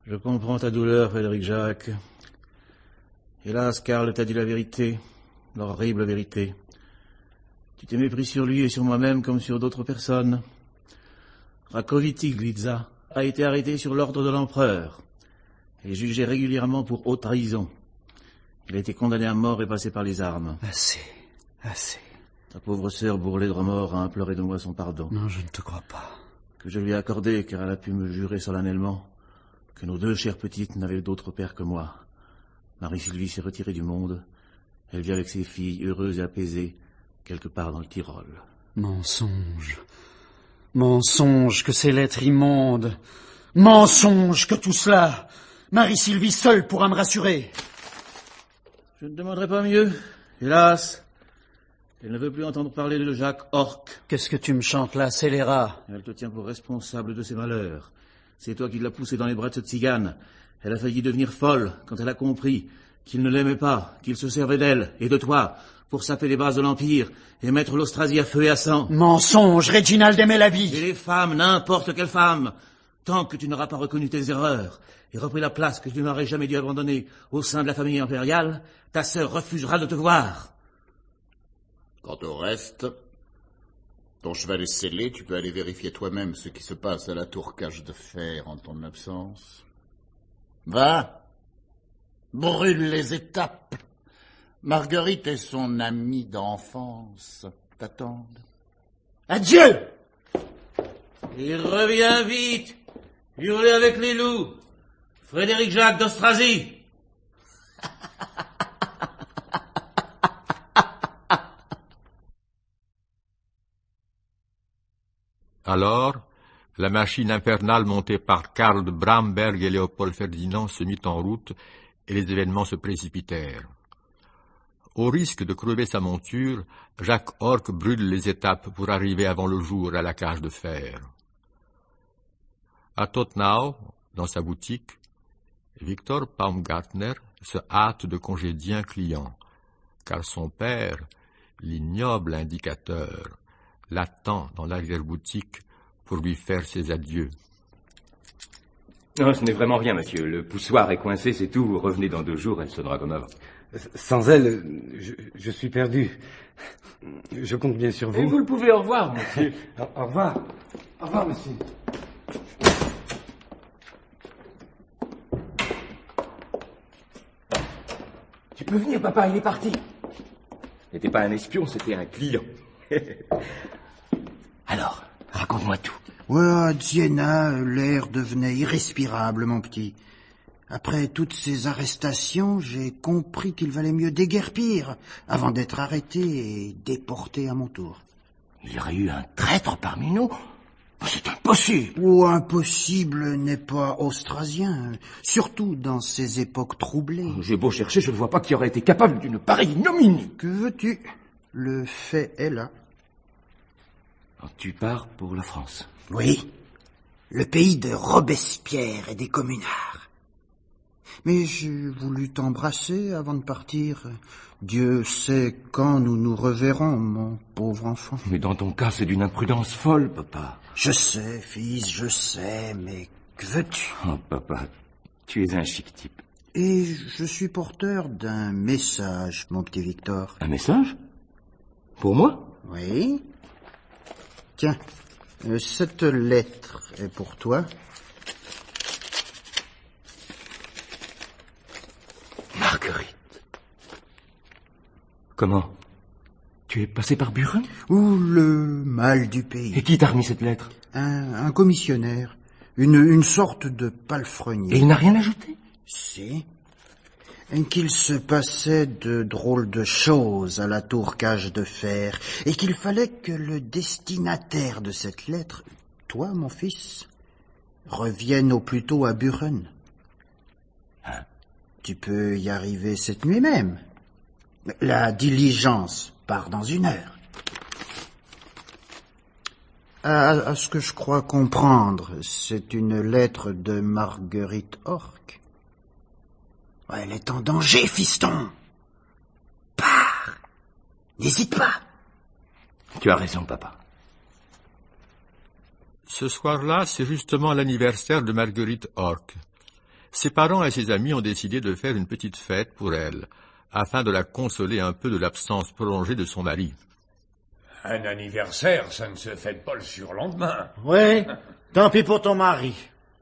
Je comprends ta douleur, Frédéric Jacques. Hélas, Karl t'a dit la vérité, l'horrible vérité. Tu t'es mépris sur lui et sur moi-même comme sur d'autres personnes. Rakoviti Glitza a été arrêté sur l'ordre de l'empereur et jugé régulièrement pour haute trahison. Il a été condamné à mort et passé par les armes. Assez. Ta pauvre sœur Bourlet de Remords a imploré de moi son pardon. Non, je ne te crois pas. Que je lui ai accordé, car elle a pu me jurer solennellement que nos deux chères petites n'avaient d'autre père que moi. Marie-Sylvie s'est retirée du monde. Elle vit avec ses filles, heureuse et apaisée, quelque part dans le Tyrol. Mensonge. Mensonge que ces lettres immondes. Mensonge que tout cela. Marie-Sylvie seule pourra me rassurer. Je ne demanderai pas mieux. Hélas, elle ne veut plus entendre parler de Jacques Orc. Qu'est-ce que tu me chantes là, scélérat? Elle te tient pour responsable de ses malheurs. C'est toi qui l'as poussée dans les bras de cette tzigane. Elle a failli devenir folle quand elle a compris qu'il ne l'aimait pas, qu'il se servait d'elle et de toi pour saper les bases de l'Empire et mettre l'Austrasie à feu et à sang. Mensonge, Reginald aimait la vie. Et les femmes, n'importe quelle femme, tant que tu n'auras pas reconnu tes erreurs et repris la place que tu n'aurais jamais dû abandonner au sein de la famille impériale, ta sœur refusera de te voir. Quant au reste, ton cheval est scellé, tu peux aller vérifier toi-même ce qui se passe à la tour cage de fer en ton absence. Va, brûle les étapes. Marguerite et son amie d'enfance t'attendent. Adieu! Il revient vite, hurler avec les loups. Frédéric Jacques d'Austrasie. Alors, la machine infernale montée par Karl de Bramberg et Léopold Ferdinand se mit en route et les événements se précipitèrent. Au risque de crever sa monture, Jacques Orc brûle les étapes pour arriver avant le jour à la cage de fer. À Tottenau, dans sa boutique, Victor Baumgartner se hâte de congédier un client, car son père, l'ignoble indicateur, l'attend dans l'arrière-boutique pour lui faire ses adieux. Non, ce n'est vraiment rien, monsieur. Le poussoir est coincé, c'est tout. Revenez dans 2 jours, elle sonnera comme avant. Sans elle, je suis perdu. Je compte bien sur vous. Et vous le pouvez au revoir, monsieur. Au revoir. Au revoir, monsieur. Tu peux venir, papa, il est parti. N'était pas un espion, c'était un client. Alors, raconte-moi tout. Ouais, à Dziena, l'air devenait irrespirable, mon petit. Après toutes ces arrestations, j'ai compris qu'il valait mieux déguerpir avant d'être arrêté et déporté à mon tour. Il y aurait eu un traître parmi nous? C'est impossible. Oh, impossible n'est pas austrasien, surtout dans ces époques troublées. J'ai beau chercher, je ne vois pas qui aurait été capable d'une pareille ignominie. Que veux-tu? Le fait est là. Tu pars pour la France? Oui, le pays de Robespierre et des communards. Mais j'ai voulu t'embrasser avant de partir. Dieu sait quand nous nous reverrons, mon pauvre enfant. Mais dans ton cas, c'est d'une imprudence folle, papa. Je sais, fils, je sais, mais que veux-tu? Oh, papa, tu es un chic type. Et je suis porteur d'un message, mon petit Victor. Un message? Pour moi? Oui. Tiens, cette lettre est pour toi. Marguerite. Comment? Tu es passé par Buren? Ou le mal du pays. Et qui t'a remis cette lettre? Un commissionnaire. Une sorte de palefrenier. Et il n'a rien ajouté? Si. Qu'il se passait de drôles de choses à la tour cage de fer, et qu'il fallait que le destinataire de cette lettre, toi, mon fils, revienne au plus tôt à Buren. Hein? Tu peux y arriver cette nuit même. La diligence part dans 1 heure. À ce que je crois comprendre, c'est une lettre de Marguerite Orc. Elle est en danger, fiston. Pars. N'hésite pas. Tu as raison, papa. Ce soir-là, c'est justement l'anniversaire de Marguerite Orc. Ses parents et ses amis ont décidé de faire une petite fête pour elle, afin de la consoler un peu de l'absence prolongée de son mari. Un anniversaire, ça ne se fête pas le surlendemain. Oui, tant pis pour ton mari.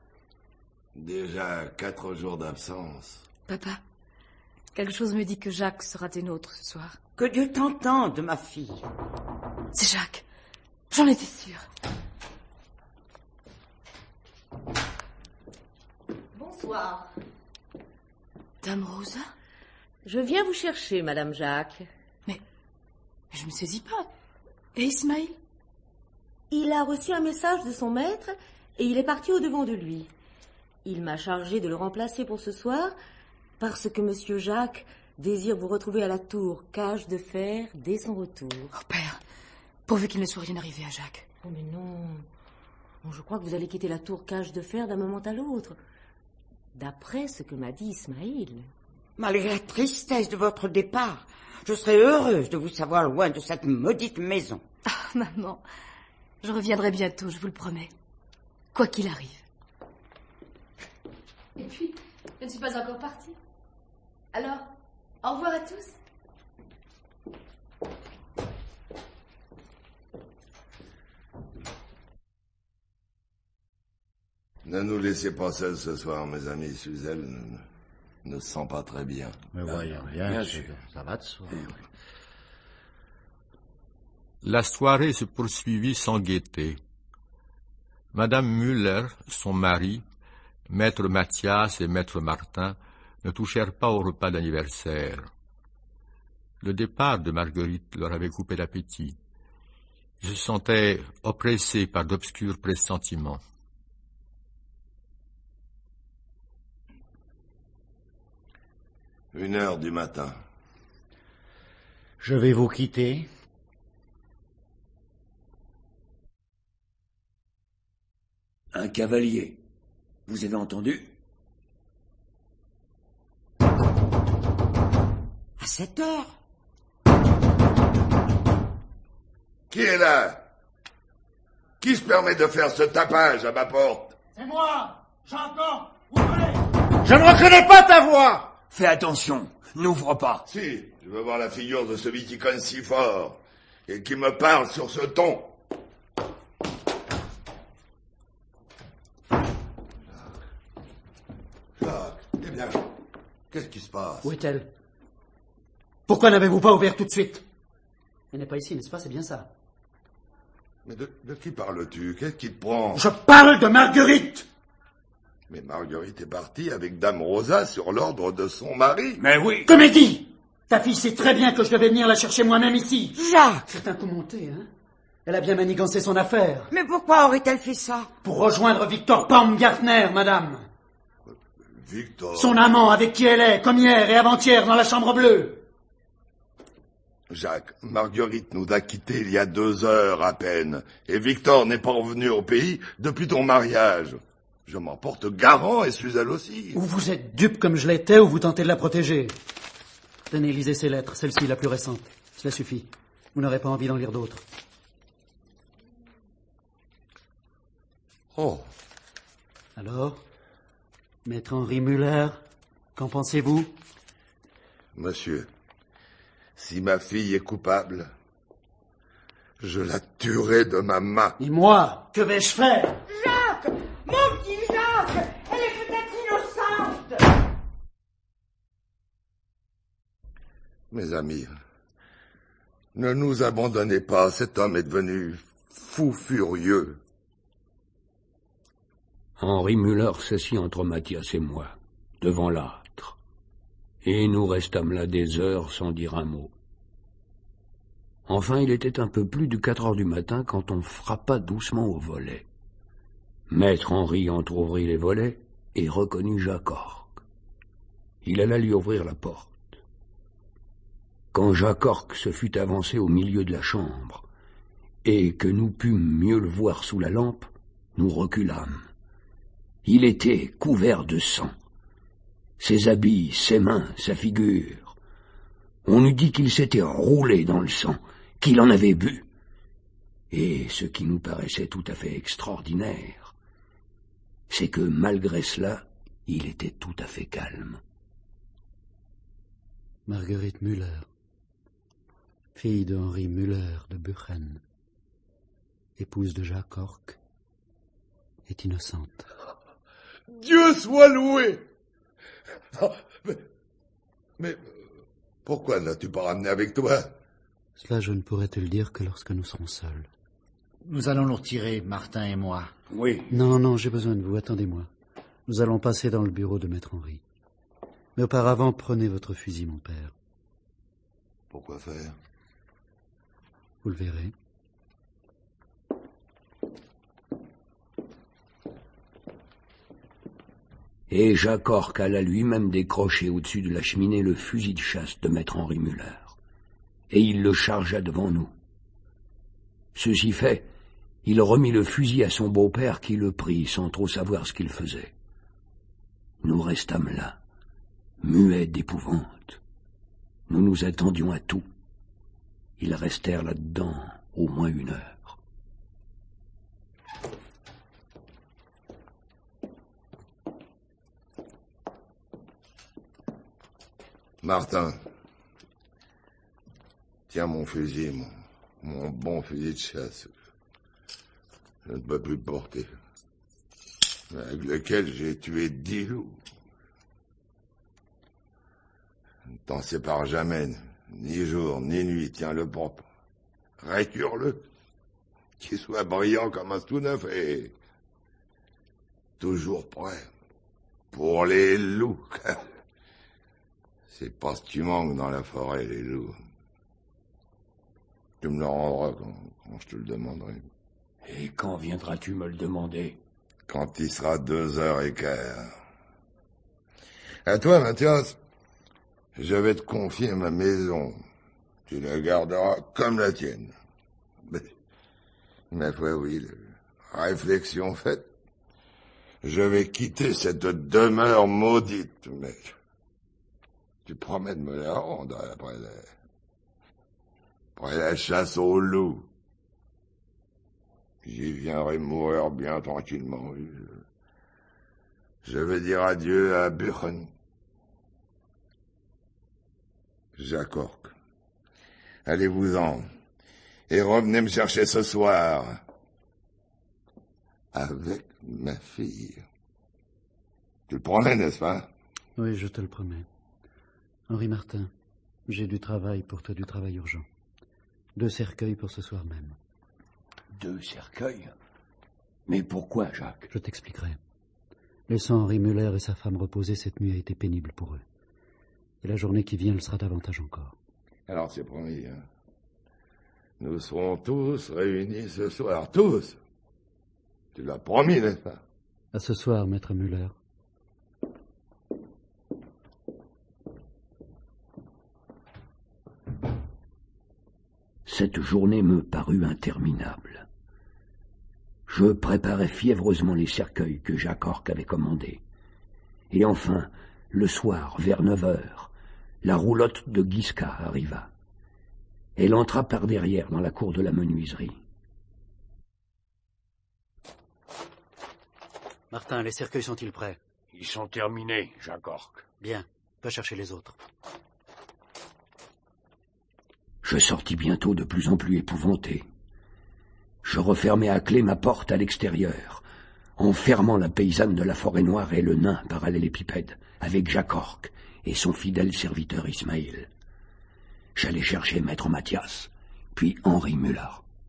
Déjà 4 jours d'absence. Papa, quelque chose me dit que Jacques sera des nôtres ce soir. Que Dieu t'entende, ma fille. C'est Jacques. J'en étais sûre. Bonsoir. Dame Rosa? Je viens vous chercher, Madame Jacques. Mais je me saisis pas. Et Ismaël? Il a reçu un message de son maître et il est parti au-devant de lui. Il m'a chargé de le remplacer pour ce soir parce que Monsieur Jacques désire vous retrouver à la tour Cage de Fer dès son retour. Oh, père, pourvu qu'il ne soit rien arrivé à Jacques. Oh, mais non. Bon, je crois que vous allez quitter la tour Cage de Fer d'un moment à l'autre. D'après ce que m'a dit Ismaël. Malgré la tristesse de votre départ, je serais heureuse de vous savoir loin de cette maudite maison. Ah, maman, je reviendrai bientôt, je vous le promets. Quoi qu'il arrive. Et puis, je ne suis pas encore partie. Alors, au revoir à tous. Ne nous laissez pas seuls ce soir, mes amis. Suzelle ne se sent pas très bien. Mais voyons, bien sûr, ça va de soi. La soirée se poursuivit sans gaieté. Madame Müller, son mari, maître Mathias et maître Martin ne touchèrent pas au repas d'anniversaire. Le départ de Marguerite leur avait coupé l'appétit. Ils se sentaient oppressés par d'obscurs pressentiments. 1h du matin. Je vais vous quitter. Un cavalier. Vous avez entendu? À 7 heures. Qui est là? Qui se permet de faire ce tapage à ma porte? C'est moi! J'entends! Ouvrez! Je ne reconnais pas ta voix! Fais attention, n'ouvre pas. Si, je veux voir la figure de celui qui cogne si fort et qui me parle sur ce ton. Jacques, eh bien, qu'est-ce qui se passe? Où est-elle? Pourquoi n'avez-vous pas ouvert tout de suite? Elle n'est pas ici, n'est-ce pas? C'est bien ça. Mais de qui parles-tu? Qu'est-ce qui te prend? Je parle de Marguerite! Mais Marguerite est partie avec Dame Rosa sur l'ordre de son mari. Mais oui. Comédie! Ta fille sait très bien que je devais venir la chercher moi-même ici. Jacques! C'est un coup monté, hein? Elle a bien manigancé son affaire. Mais pourquoi aurait-elle fait ça? Pour rejoindre Victor Baumgartner, madame. Victor... Son amant avec qui elle est, comme hier et avant-hier, dans la chambre bleue. Jacques, Marguerite nous a quittés il y a 2 heures à peine. Et Victor n'est pas revenu au pays depuis ton mariage. Je m'en porte garant et Suzelle aussi. Ou vous êtes dupe comme je l'étais, ou vous tentez de la protéger. Tenez, lisez ces lettres, celle-ci la plus récente. Cela suffit. Vous n'aurez pas envie d'en lire d'autres. Oh. Alors, maître Henri Müller, qu'en pensez-vous? Monsieur, si ma fille est coupable, je la tuerai de ma main. Et moi, que vais-je faire? Jacques! Mon petit Jacques! Elle est peut-être innocente! Mes amis, ne nous abandonnez pas, cet homme est devenu fou furieux. Henri Müller s'assit entre Mathias et moi, devant l'âtre, et nous restâmes là des heures sans dire un mot. Enfin, il était un peu plus de 4 heures du matin quand on frappa doucement au volet. Maître Henri entr'ouvrit les volets et reconnut Jacques Orque. Il alla lui ouvrir la porte. Quand Jacques Orque se fut avancé au milieu de la chambre, et que nous pûmes mieux le voir sous la lampe, nous reculâmes. Il était couvert de sang. Ses habits, ses mains, sa figure. On eût dit qu'il s'était roulé dans le sang, qu'il en avait bu. Et ce qui nous paraissait tout à fait extraordinaire, c'est que malgré cela, il était tout à fait calme. Marguerite Müller, fille de Henri Müller de Buchen, épouse de Jacques Orck, est innocente. Dieu soit loué! Oh, mais pourquoi n'as-tu pas ramené avec toi? Cela, je ne pourrais te le dire que lorsque nous serons seuls. Nous allons nous retirer, Martin et moi. Oui. Non, j'ai besoin de vous. Attendez-moi. Nous allons passer dans le bureau de Maître Henri. Mais auparavant, prenez votre fusil, mon père. Pourquoi faire? Vous le verrez. Et Jacques Orck alla lui-même décrocher au-dessus de la cheminée le fusil de chasse de Maître Henri Müller. Et il le chargea devant nous. Ceci fait, il remit le fusil à son beau-père qui le prit sans trop savoir ce qu'il faisait. Nous restâmes là, muets d'épouvante. Nous nous attendions à tout. Ils restèrent là-dedans au moins 1 heure. Martin, tiens mon fusil, mon bon fusil de chasse. Je ne peux plus le porter. Avec lequel j'ai tué 10 loups. Ne t'en sépare jamais, ni jour, ni nuit, tiens-le propre. Récure-le, qu'il soit brillant comme un tout neuf et toujours prêt pour les loups. C'est pas ce qui manque dans la forêt, les loups. Tu me le rendras quand je te le demanderai. Et quand viendras-tu me le demander? Quand il sera 2h15. À toi, Mathias, je vais te confier ma maison. Tu la garderas comme la tienne. Mais oui, réflexion faite, je vais quitter cette demeure maudite, mais tu promets de me la rendre après la chasse aux loups. J'y viendrai mourir bien tranquillement. Je vais dire adieu à Buchen. Jacques Orck, allez-vous-en et revenez me chercher ce soir avec ma fille. Tu le promets, n'est-ce pas? Oui, je te le promets. Henri Martin, j'ai du travail pour toi, du travail urgent. 2 cercueils pour ce soir même. 2 cercueils? Mais pourquoi, Jacques? Je t'expliquerai. Laissant Henri Müller et sa femme reposer, cette nuit a été pénible pour eux. Et la journée qui vient le sera davantage encore. Alors c'est promis, hein. Nous serons tous réunis ce soir, tous. Tu l'as promis, n'est-ce pas? À ce soir, Maître Müller. Cette journée me parut interminable. Je préparais fiévreusement les cercueils que Jacques Orck avait commandés. Et enfin, le soir, vers 9h, la roulotte de Guisca arriva. Elle entra par derrière dans la cour de la menuiserie. Martin, les cercueils sont-ils prêts? Ils sont terminés, Jacques Orck. Bien, va chercher les autres. Je sortis bientôt de plus en plus épouvanté. Je refermai à clé ma porte à l'extérieur, en fermant la paysanne de la forêt noire et le nain parallélépipède, avec Jacques Orck et son fidèle serviteur Ismaël. J'allai chercher Maître Mathias, puis Henri Müller.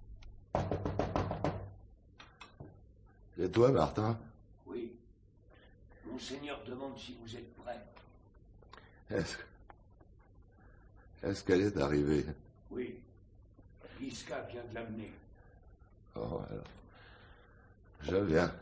C'est toi, Martin? Oui. Monseigneur demande si vous êtes prêt. Est-ce qu'elle est arrivée? Oui. Guisca vient de l'amener. Oh, alors. Je viens.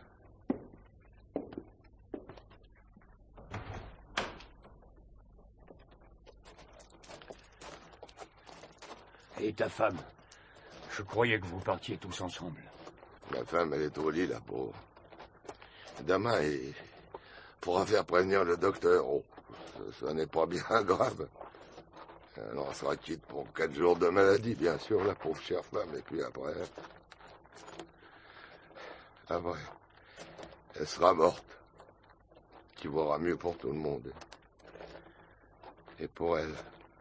Et ta femme? Je croyais que vous partiez tous ensemble. Ma femme, elle est au lit, la pauvre. Demain, il faudra faire prévenir le docteur. Oh, ça n'est pas bien grave. Alors, on sera quitte pour 4 jours de maladie, bien sûr, la pauvre chère femme. Et puis après, elle sera morte. qui vaudra mieux pour tout le monde. Et pour elle.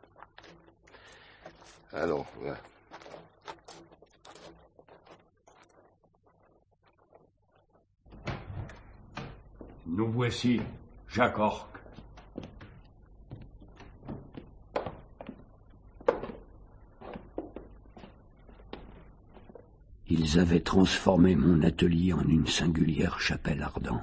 Allons, va. Nous voici, Jacques Orc. Ils avaient transformé mon atelier en une singulière chapelle ardente.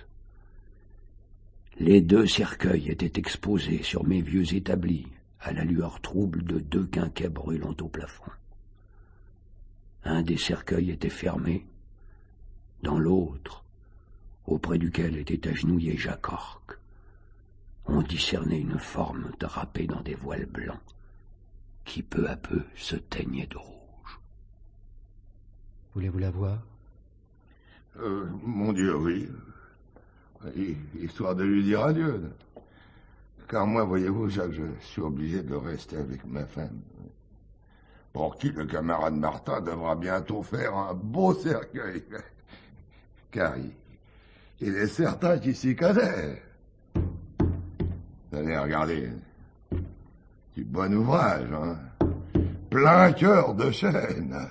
Les 2 cercueils étaient exposés sur mes vieux établis, à la lueur trouble de 2 quinquets brûlant au plafond. Un des cercueils était fermé, dans l'autre, auprès duquel était agenouillé Jacques Orc, on discernait une forme drapée dans des voiles blancs, qui peu à peu se teignaient de rouge. Voulez-vous la voir? Mon Dieu, oui. Histoire de lui dire adieu. Car moi, voyez-vous, Jacques, je suis obligé de rester avec ma femme. Pour qui le camarade Martin devra bientôt faire un beau cercueil. Car il est certain qu'il s'y connaît. Allez, regardez. Du bon ouvrage, hein. Plein cœur de chêne.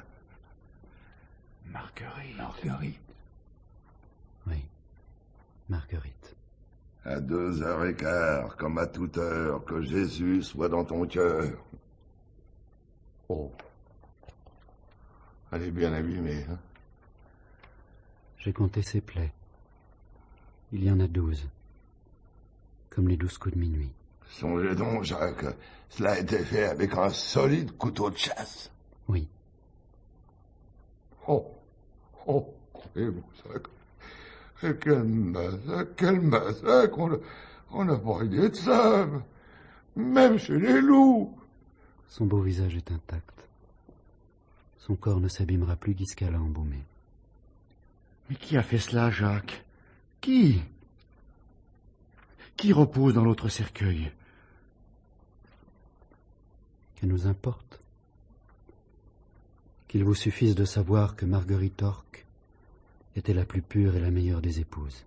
Marguerite. Oui, Marguerite. À 2h15, comme à toute heure, que Jésus soit dans ton cœur. Oh. Elle est bien abîmée, hein. J'ai compté ses plaies. Il y en a 12. Comme les 12 coups de minuit. Songez donc, Jacques, cela a été fait avec un solide couteau de chasse. Oui. Oh, et vous, Jacques, quel massacre, on n'a pas idée de ça, même chez les loups. Son beau visage est intact. Son corps ne s'abîmera plus qu'Isca l'a embaumé. Mais qui a fait cela, Jacques? Qui repose dans l'autre cercueil? Que nous importe? Qu'il vous suffise de savoir que Marguerite Orc était la plus pure et la meilleure des épouses.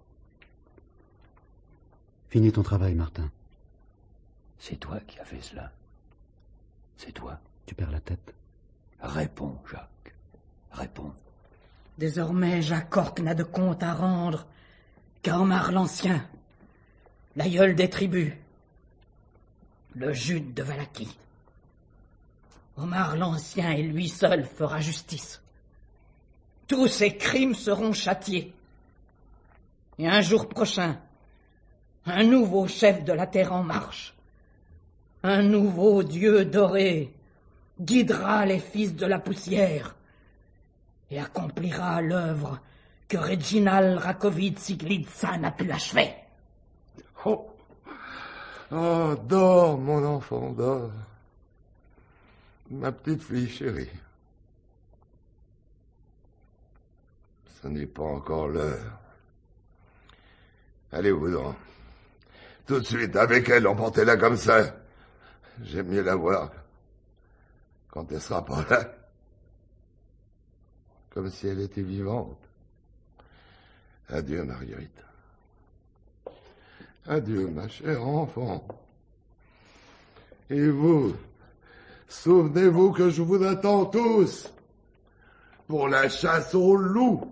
Finis ton travail, Martin. C'est toi qui as fait cela. C'est toi. Tu perds la tête. Réponds, Jacques. Réponds. Désormais, Jacques Orc n'a de compte à rendre qu'à Omar l'Ancien, l'aïeul des tribus, le Jude de Valaquie. Omar l'Ancien et lui seul fera justice. Tous ses crimes seront châtiés. Et un jour prochain, un nouveau chef de la terre en marche, un nouveau dieu doré, guidera les fils de la poussière et accomplira l'œuvre que Reginald Rakovid Siglitza n'a pu achever. Oh, dors, mon enfant, dors. Ma petite fille chérie. Ce n'est pas encore l'heure. Allez-vous-en. Tout de suite, avec elle, emportez-la comme ça. J'aime mieux la voir quand elle sera pas là. Comme si elle était vivante. Adieu, Marguerite. Adieu, ma chère enfant. Et vous, souvenez-vous que je vous attends tous pour la chasse aux loups.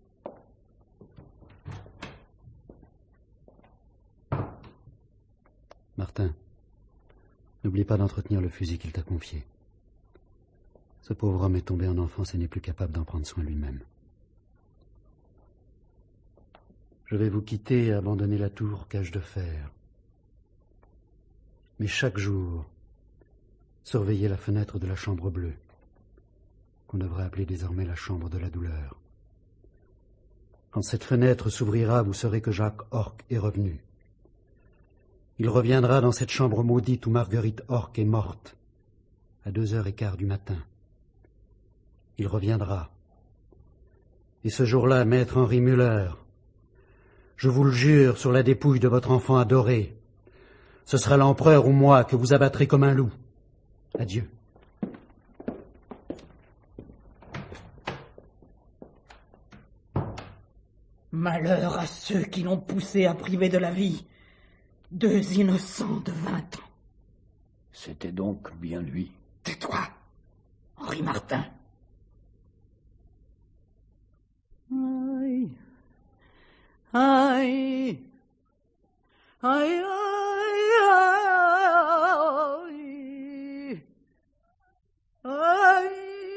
Martin, n'oublie pas d'entretenir le fusil qu'il t'a confié. Ce pauvre homme est tombé en enfance et n'est plus capable d'en prendre soin lui-même. Je vais vous quitter et abandonner la tour cage de fer. Mais chaque jour, surveillez la fenêtre de la chambre bleue, qu'on devrait appeler désormais la chambre de la douleur. Quand cette fenêtre s'ouvrira, vous saurez que Jacques Orc est revenu. Il reviendra dans cette chambre maudite où Marguerite Orc est morte, à 2h15 du matin. Il reviendra. Et ce jour-là, maître Henri Muller, je vous le jure sur la dépouille de votre enfant adoré, ce sera l'empereur ou moi que vous abattrez comme un loup. Adieu. Malheur à ceux qui l'ont poussé à priver de la vie 2 innocents de 20 ans. C'était donc bien lui. Tais-toi, Henri Martin. Aïe, aïe, aïe, aïe, aïe,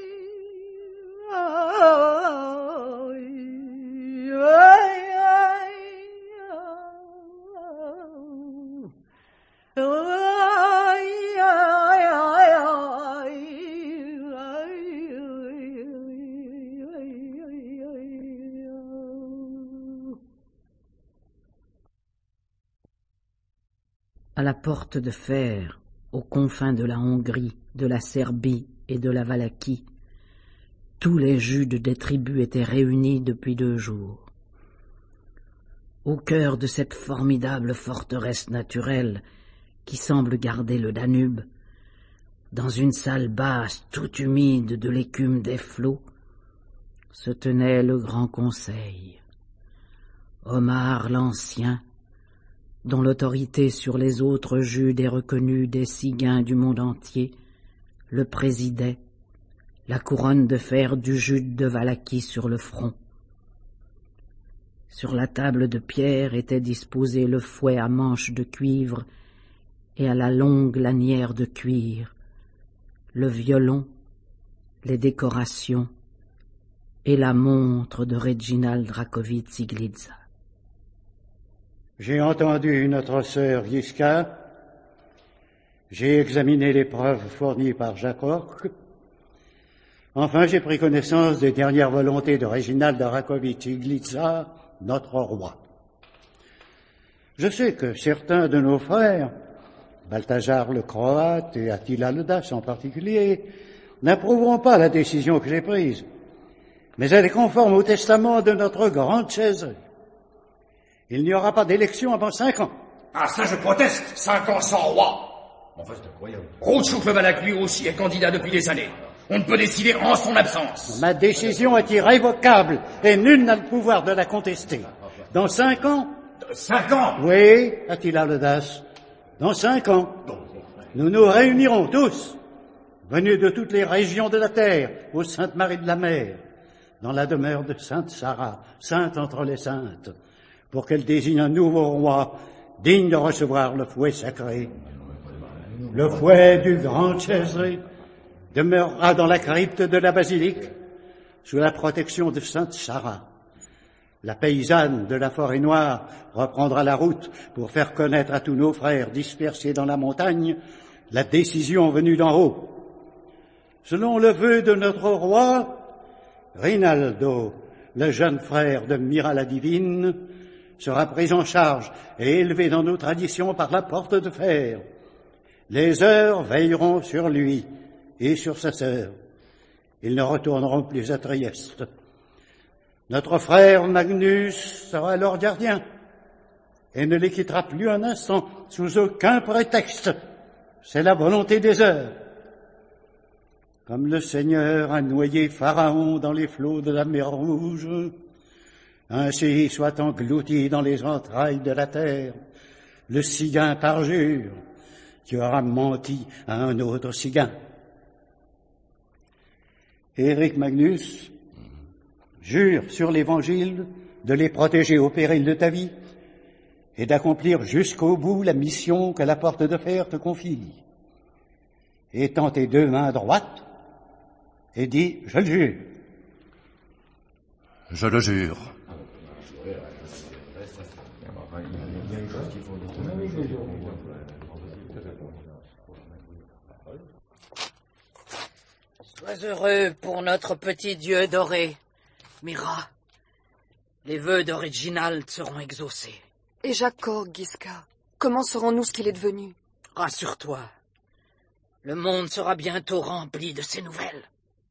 À la porte de fer, aux confins de la Hongrie, de la Serbie et de la Valachie, tous les Judes des tribus étaient réunis depuis 2 jours. Au cœur de cette formidable forteresse naturelle qui semble garder le Danube, dans une salle basse toute humide de l'écume des flots, se tenait le grand conseil. Omar l'Ancien, dont l'autorité sur les autres Judes est reconnue des Sigains du monde entier, le présidait, la couronne de fer du Jude de Valachie sur le front. Sur la table de pierre était disposé le fouet à manche de cuivre et à la longue lanière de cuir, le violon, les décorations et la montre de Reginald Rakovitz-Iglitza. J'ai entendu notre sœur Yiska, j'ai examiné les preuves fournies par Jacques Orc, enfin j'ai pris connaissance des dernières volontés de Reginald Rakovitz-Iglitza, notre roi. Je sais que certains de nos frères, Balthazar le Croate et Attila le Dace en particulier, n'approuveront pas la décision que j'ai prise, mais elle est conforme au testament de notre grande chaiserie. Il n'y aura pas d'élection avant 5 ans. Ah, ça je proteste. 5 ans sans roi. Enfin, c'est incroyable. Rothschild le Valach, lui aussi, est candidat depuis des années. On ne peut décider en son absence. Ma décision est irrévocable et nul n'a le pouvoir de la contester. Dans 5 ans... 5 ans? Oui, Attila le Dace. Dans 5 ans, nous nous réunirons tous, venus de toutes les régions de la terre, aux Saintes Maries de la Mer, dans la demeure de Sainte Sarah, sainte entre les saintes, pour qu'elle désigne un nouveau roi digne de recevoir le fouet sacré. Le fouet du grand César demeurera dans la crypte de la basilique, sous la protection de Sainte Sarah. La paysanne de la forêt noire reprendra la route pour faire connaître à tous nos frères dispersés dans la montagne la décision venue d'en haut. Selon le vœu de notre roi, Rinaldo, le jeune frère de Mira la Divine, sera pris en charge et élevé dans nos traditions par la porte de fer. Les heures veilleront sur lui et sur sa sœur. Ils ne retourneront plus à Trieste. Notre frère Magnus sera leur gardien et ne les quittera plus un instant sous aucun prétexte. C'est la volonté des heures. Comme le Seigneur a noyé Pharaon dans les flots de la mer Rouge, ainsi soit englouti dans les entrailles de la terre le Sigain parjure qui aura menti à un autre Sigain. Éric Magnus, jure sur l'Évangile de les protéger au péril de ta vie et d'accomplir jusqu'au bout la mission que la porte de fer te confie. Étends tes 2 mains droites et dis « Je le jure ». Je le jure. Sois heureux pour notre petit Dieu doré, Mira. Les vœux de Reginald seront exaucés. Et Jacob, Giska, comment saurons-nous ce qu'il est devenu? Rassure-toi, le monde sera bientôt rempli de ces nouvelles.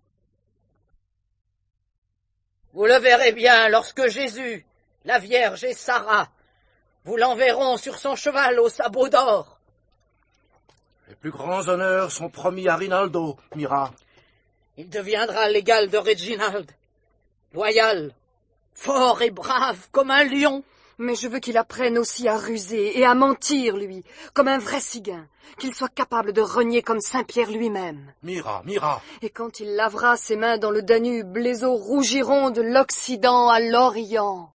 Vous le verrez bien lorsque Jésus, la Vierge et Sarah vous l'enverront sur son cheval au sabot d'or. Les plus grands honneurs sont promis à Rinaldo, Mira. Il deviendra l'égal de Reginald, loyal, fort et brave comme un lion. Mais je veux qu'il apprenne aussi à ruser et à mentir, lui, comme un vrai ciguin, qu'il soit capable de renier comme Saint-Pierre lui-même. Mira, Mira. Et quand il lavera ses mains dans le Danube, les eaux rougiront de l'Occident à l'Orient.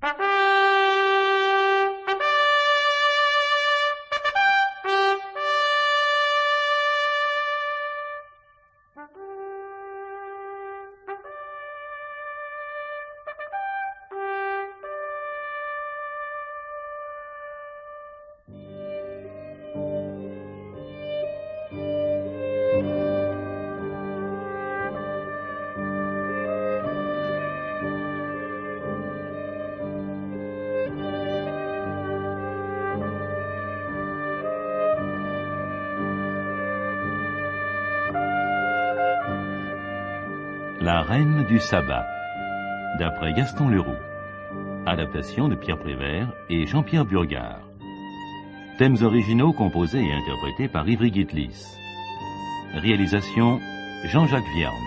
La Reine du Sabbat, d'après Gaston Leroux. Adaptation de Pierre Prévert et Jean-Pierre Burgard. Thèmes originaux composés et interprétés par Ivry Gitlis. Réalisation Jean-Jacques Vierne.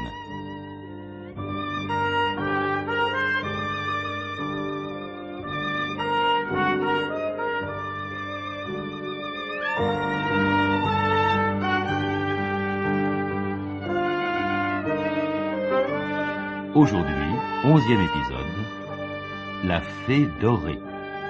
Aujourd'hui, 11e épisode, La Fée Dorée.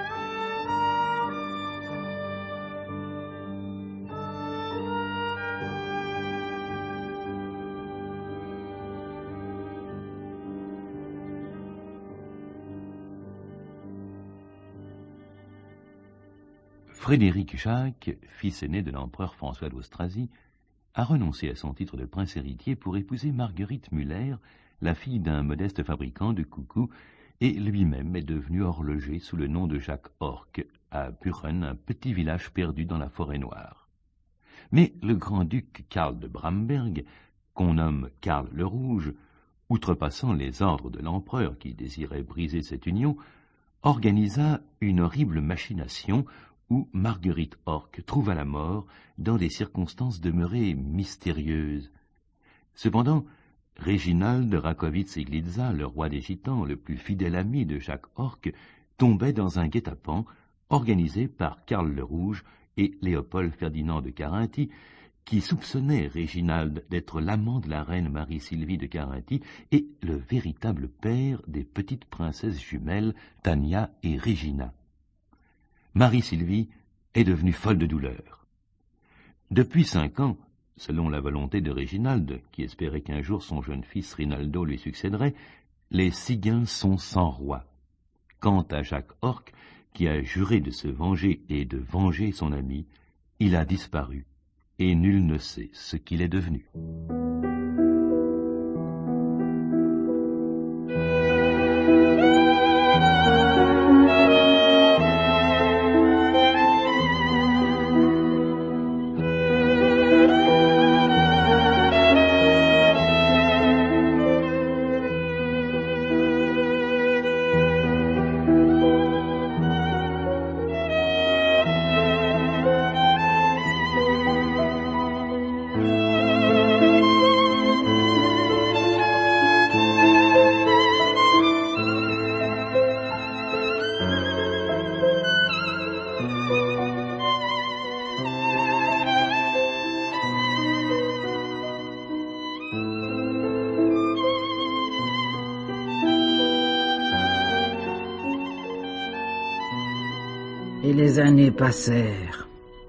Frédéric Jacques, fils aîné de l'empereur François d'Austrasie, a renoncé à son titre de prince héritier pour épouser Marguerite Muller, la fille d'un modeste fabricant de coucous, et lui-même est devenu horloger sous le nom de Jacques Orque, à Buren, un petit village perdu dans la forêt noire. Mais le grand-duc Karl de Bramberg, qu'on nomme Karl le Rouge, outrepassant les ordres de l'empereur qui désirait briser cette union, organisa une horrible machination où Marguerite Orque trouva la mort dans des circonstances demeurées mystérieuses. Cependant, Réginald de Rakowitz-Iglitza, le roi des Gitans, le plus fidèle ami de Jacques Orque, tombait dans un guet-apens organisé par Karl le Rouge et Léopold Ferdinand de Carinthie, qui soupçonnait Réginald d'être l'amant de la reine Marie-Sylvie de Carinthie et le véritable père des petites princesses jumelles Tania et Regina. Marie-Sylvie est devenue folle de douleur. Depuis 5 ans, selon la volonté de Réginald, qui espérait qu'un jour son jeune fils Rinaldo lui succéderait, les Siguins sont sans roi. Quant à Jacques Orque, qui a juré de se venger et de venger son ami, il a disparu, et nul ne sait ce qu'il est devenu. Et les années passèrent.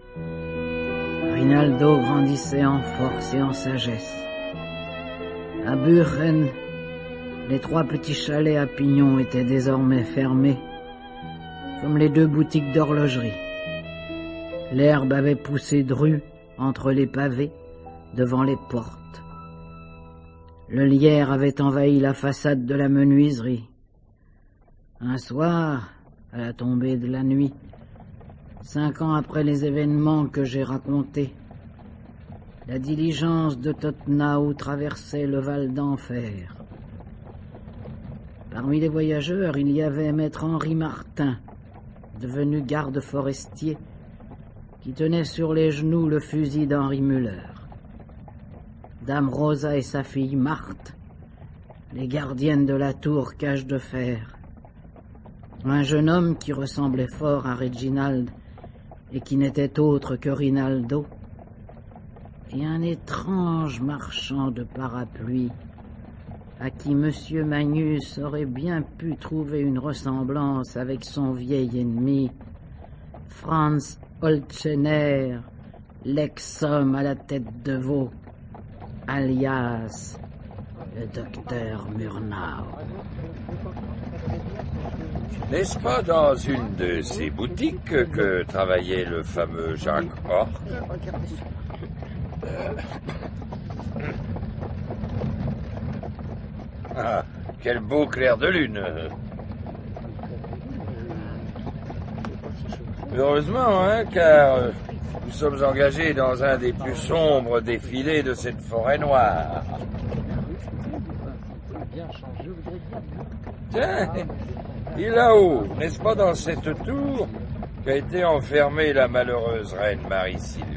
Rinaldo grandissait en force et en sagesse. À Buren, les 3 petits chalets à pignons étaient désormais fermés, comme les 2 boutiques d'horlogerie. L'herbe avait poussé drue entre les pavés, devant les portes. Le lierre avait envahi la façade de la menuiserie. Un soir, à la tombée de la nuit, 5 ans après les événements que j'ai racontés, la diligence de Tottenham traversait le Val d'Enfer. Parmi les voyageurs, il y avait maître Henri Martin, devenu garde forestier, qui tenait sur les genoux le fusil d'Henri Muller. Dame Rosa et sa fille Marthe, les gardiennes de la tour Cage de Fer, Un jeune homme qui ressemblait fort à Reginald et qui n'était autre que Rinaldo. Et un étrange marchand de parapluies à qui Monsieur Magnus aurait bien pu trouver une ressemblance avec son vieil ennemi, Franz Holtschener, l'ex-homme à la tête de veau, alias le docteur Murnau. N'est-ce pas dans une de ces boutiques que travaillait le fameux Jacques Orc? Ah, quel beau clair de lune! Heureusement, hein, car nous sommes engagés dans un des plus sombres défilés de cette forêt noire. Tiens, et là-haut, n'est-ce pas dans cette tour qu'a été enfermée la malheureuse reine Marie-Sylvie?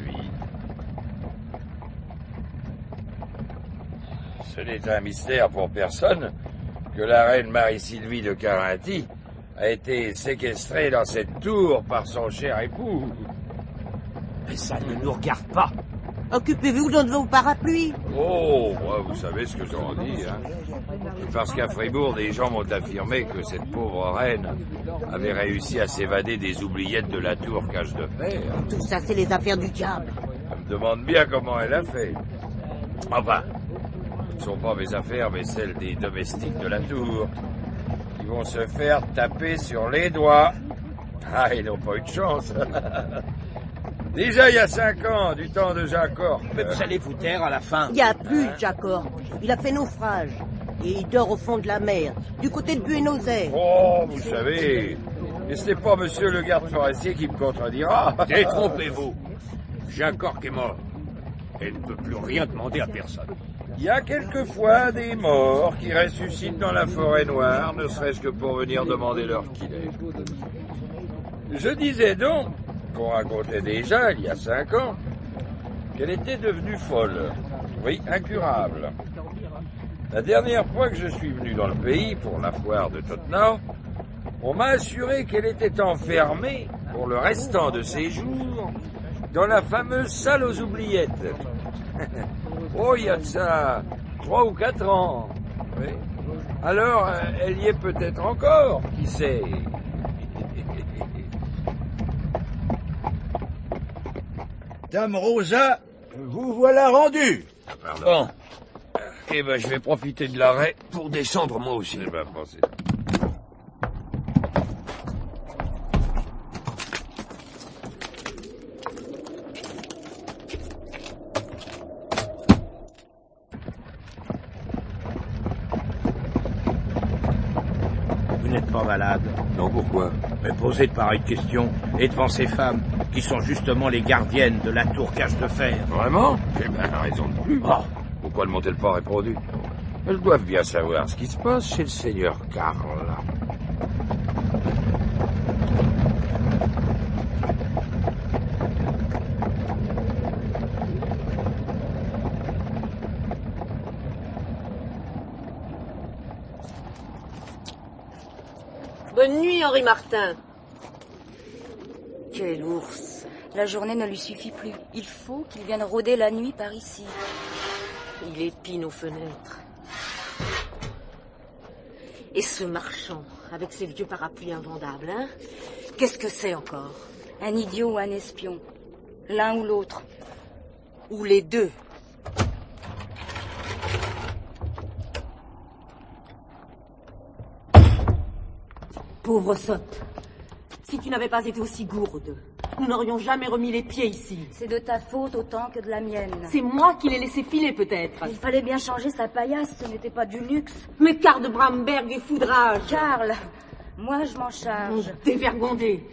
Ce n'est un mystère pour personne que la reine Marie-Sylvie de Carinthie a été séquestrée dans cette tour par son cher époux. Mais ça ne nous regarde pas. Occupez-vous de vos parapluies. Oh, moi, vous savez ce que j'en dis, hein. Parce qu'à Fribourg, des gens m'ont affirmé que cette pauvre reine avait réussi à s'évader des oubliettes de la tour Cage de Fer. Tout ça, c'est les affaires du diable. Je me demande bien comment elle a fait. Enfin, ce ne sont pas mes affaires, mais celles des domestiques de la tour, qui vont se faire taper sur les doigts. Ah, ils n'ont pas eu de chance. Déjà, il y a 5 ans, du temps de Jacques Orc. Mais vous allez vous taire à la fin. Il n'y a plus de Jacques Orc. Il a fait naufrage. Et il dort au fond de la mer, du côté de Buenos Aires. Oh, vous savez, et ce n'est pas monsieur le garde forestier qui me contredira. Détrompez-vous. Jacques Orc est mort. Et ne peut plus rien demander à personne. Il y a quelquefois des morts qui ressuscitent dans la forêt noire, ne serait-ce que pour venir demander leur qu'il est. Je disais donc qu'on racontait déjà, il y a 5 ans, qu'elle était devenue folle. Oui, incurable. La dernière fois que je suis venu dans le pays, pour la foire de Tottenham, on m'a assuré qu'elle était enfermée, pour le restant de ses jours, dans la fameuse salle aux oubliettes. Oh, il y a de ça 3 ou 4 ans. Oui. Alors, elle y est peut-être encore, qui sait. Dame Rosa, vous voilà rendu. Pardon. Eh ben, je vais profiter de l'arrêt pour descendre moi aussi. Eh ben, pensez. Vous n'êtes pas malade. Non, pourquoi? Mais posez de pareilles questions, et devant ces femmes, qui sont justement les gardiennes de la tour Cage de Fer. Vraiment? Eh ben, raison de plus. Oh. Pourquoi ne m'ont-elles pas répondu? Elles doivent bien savoir ce qui se passe chez le seigneur Karl. Bonne nuit, Henri Martin. Quel ours. La journée ne lui suffit plus. Il faut qu'il vienne rôder la nuit par ici. Il épie nos fenêtres. Et ce marchand, avec ses vieux parapluies invendables, hein? Qu'est-ce que c'est encore? Un idiot ou un espion. L'un ou l'autre. Ou les deux. Pauvre sotte. Si tu n'avais pas été aussi gourde, nous n'aurions jamais remis les pieds ici. C'est de ta faute autant que de la mienne. C'est moi qui l'ai laissé filer, peut-être. Il fallait bien changer sa paillasse, ce n'était pas du luxe. Mais Karl de Bramberg est foudrage. Karl, moi je m'en charge. Dévergondé.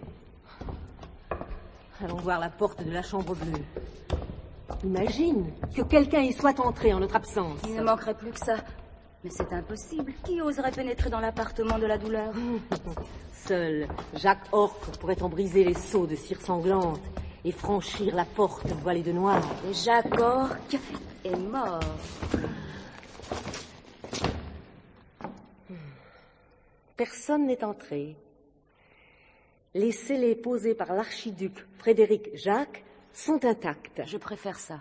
Allons voir la porte de la chambre bleue. Imagine que quelqu'un y soit entré en notre absence. Il ne manquerait plus que ça. Mais c'est impossible. Qui oserait pénétrer dans l'appartement de la douleur? Seul Jacques Orc pourrait en briser les sceaux de cire sanglante et franchir la porte voilée de noir. Et Jacques Orc est mort. Personne n'est entré. Les scellés posés par l'archiduc Frédéric Jacques sont intacts. Je préfère ça.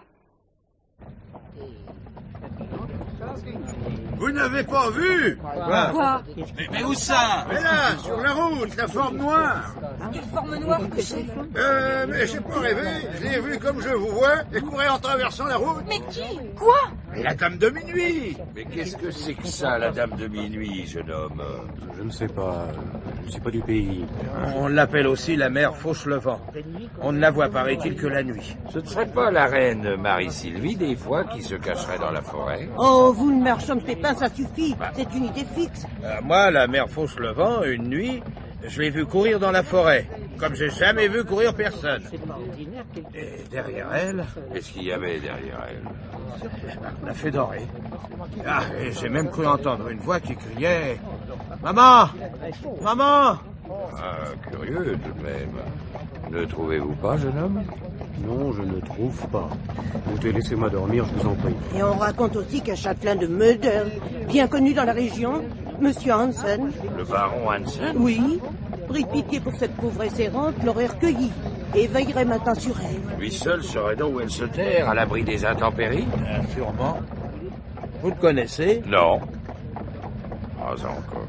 Vous n'avez pas vu? Quoi? Mais où ça? Mais là, sur la route, la forme noire. Quelle forme noire, Cocher? Mais j'ai pas rêvé. Je l'ai vu comme je vous vois et courait en traversant la route. Mais qui? Quoi? La dame de minuit. Mais qu'est-ce que c'est que ça, la dame de minuit, jeune homme? Je ne sais pas. Je ne suis pas du pays. On l'appelle aussi la mère Fauchelevent. On ne la voit, paraît-il, que la nuit. Ce ne serait pas la reine Marie-Sylvie, des fois, qui se cacherait dans la forêt? Oh, vous ne marchandez pas, ça suffit. C'est une idée fixe. Moi, la mère Fauchelevent, une nuit, je l'ai vue courir dans la forêt, comme j'ai jamais vu courir personne. Et derrière elle... Qu'est-ce qu'il y avait derrière elle? La fée dorée. Ah, et j'ai même cru entendre une voix qui criait « Maman! Maman !» Ah, curieux tout de même. Ne trouvez-vous pas, jeune homme? Non, je ne trouve pas. Écoutez, laissez-moi dormir, je vous en prie. Et on raconte aussi qu'un châtelain de Meudon, bien connu dans la région, Monsieur Hansen. Le baron Hansen? Oui, pris de pitié pour cette pauvresse errante, l'aurait recueillie et veillerait maintenant sur elle. Lui seul saurait donc où elle se terre, à l'abri des intempéries? Sûrement. Vous le connaissez? Non. Pas encore.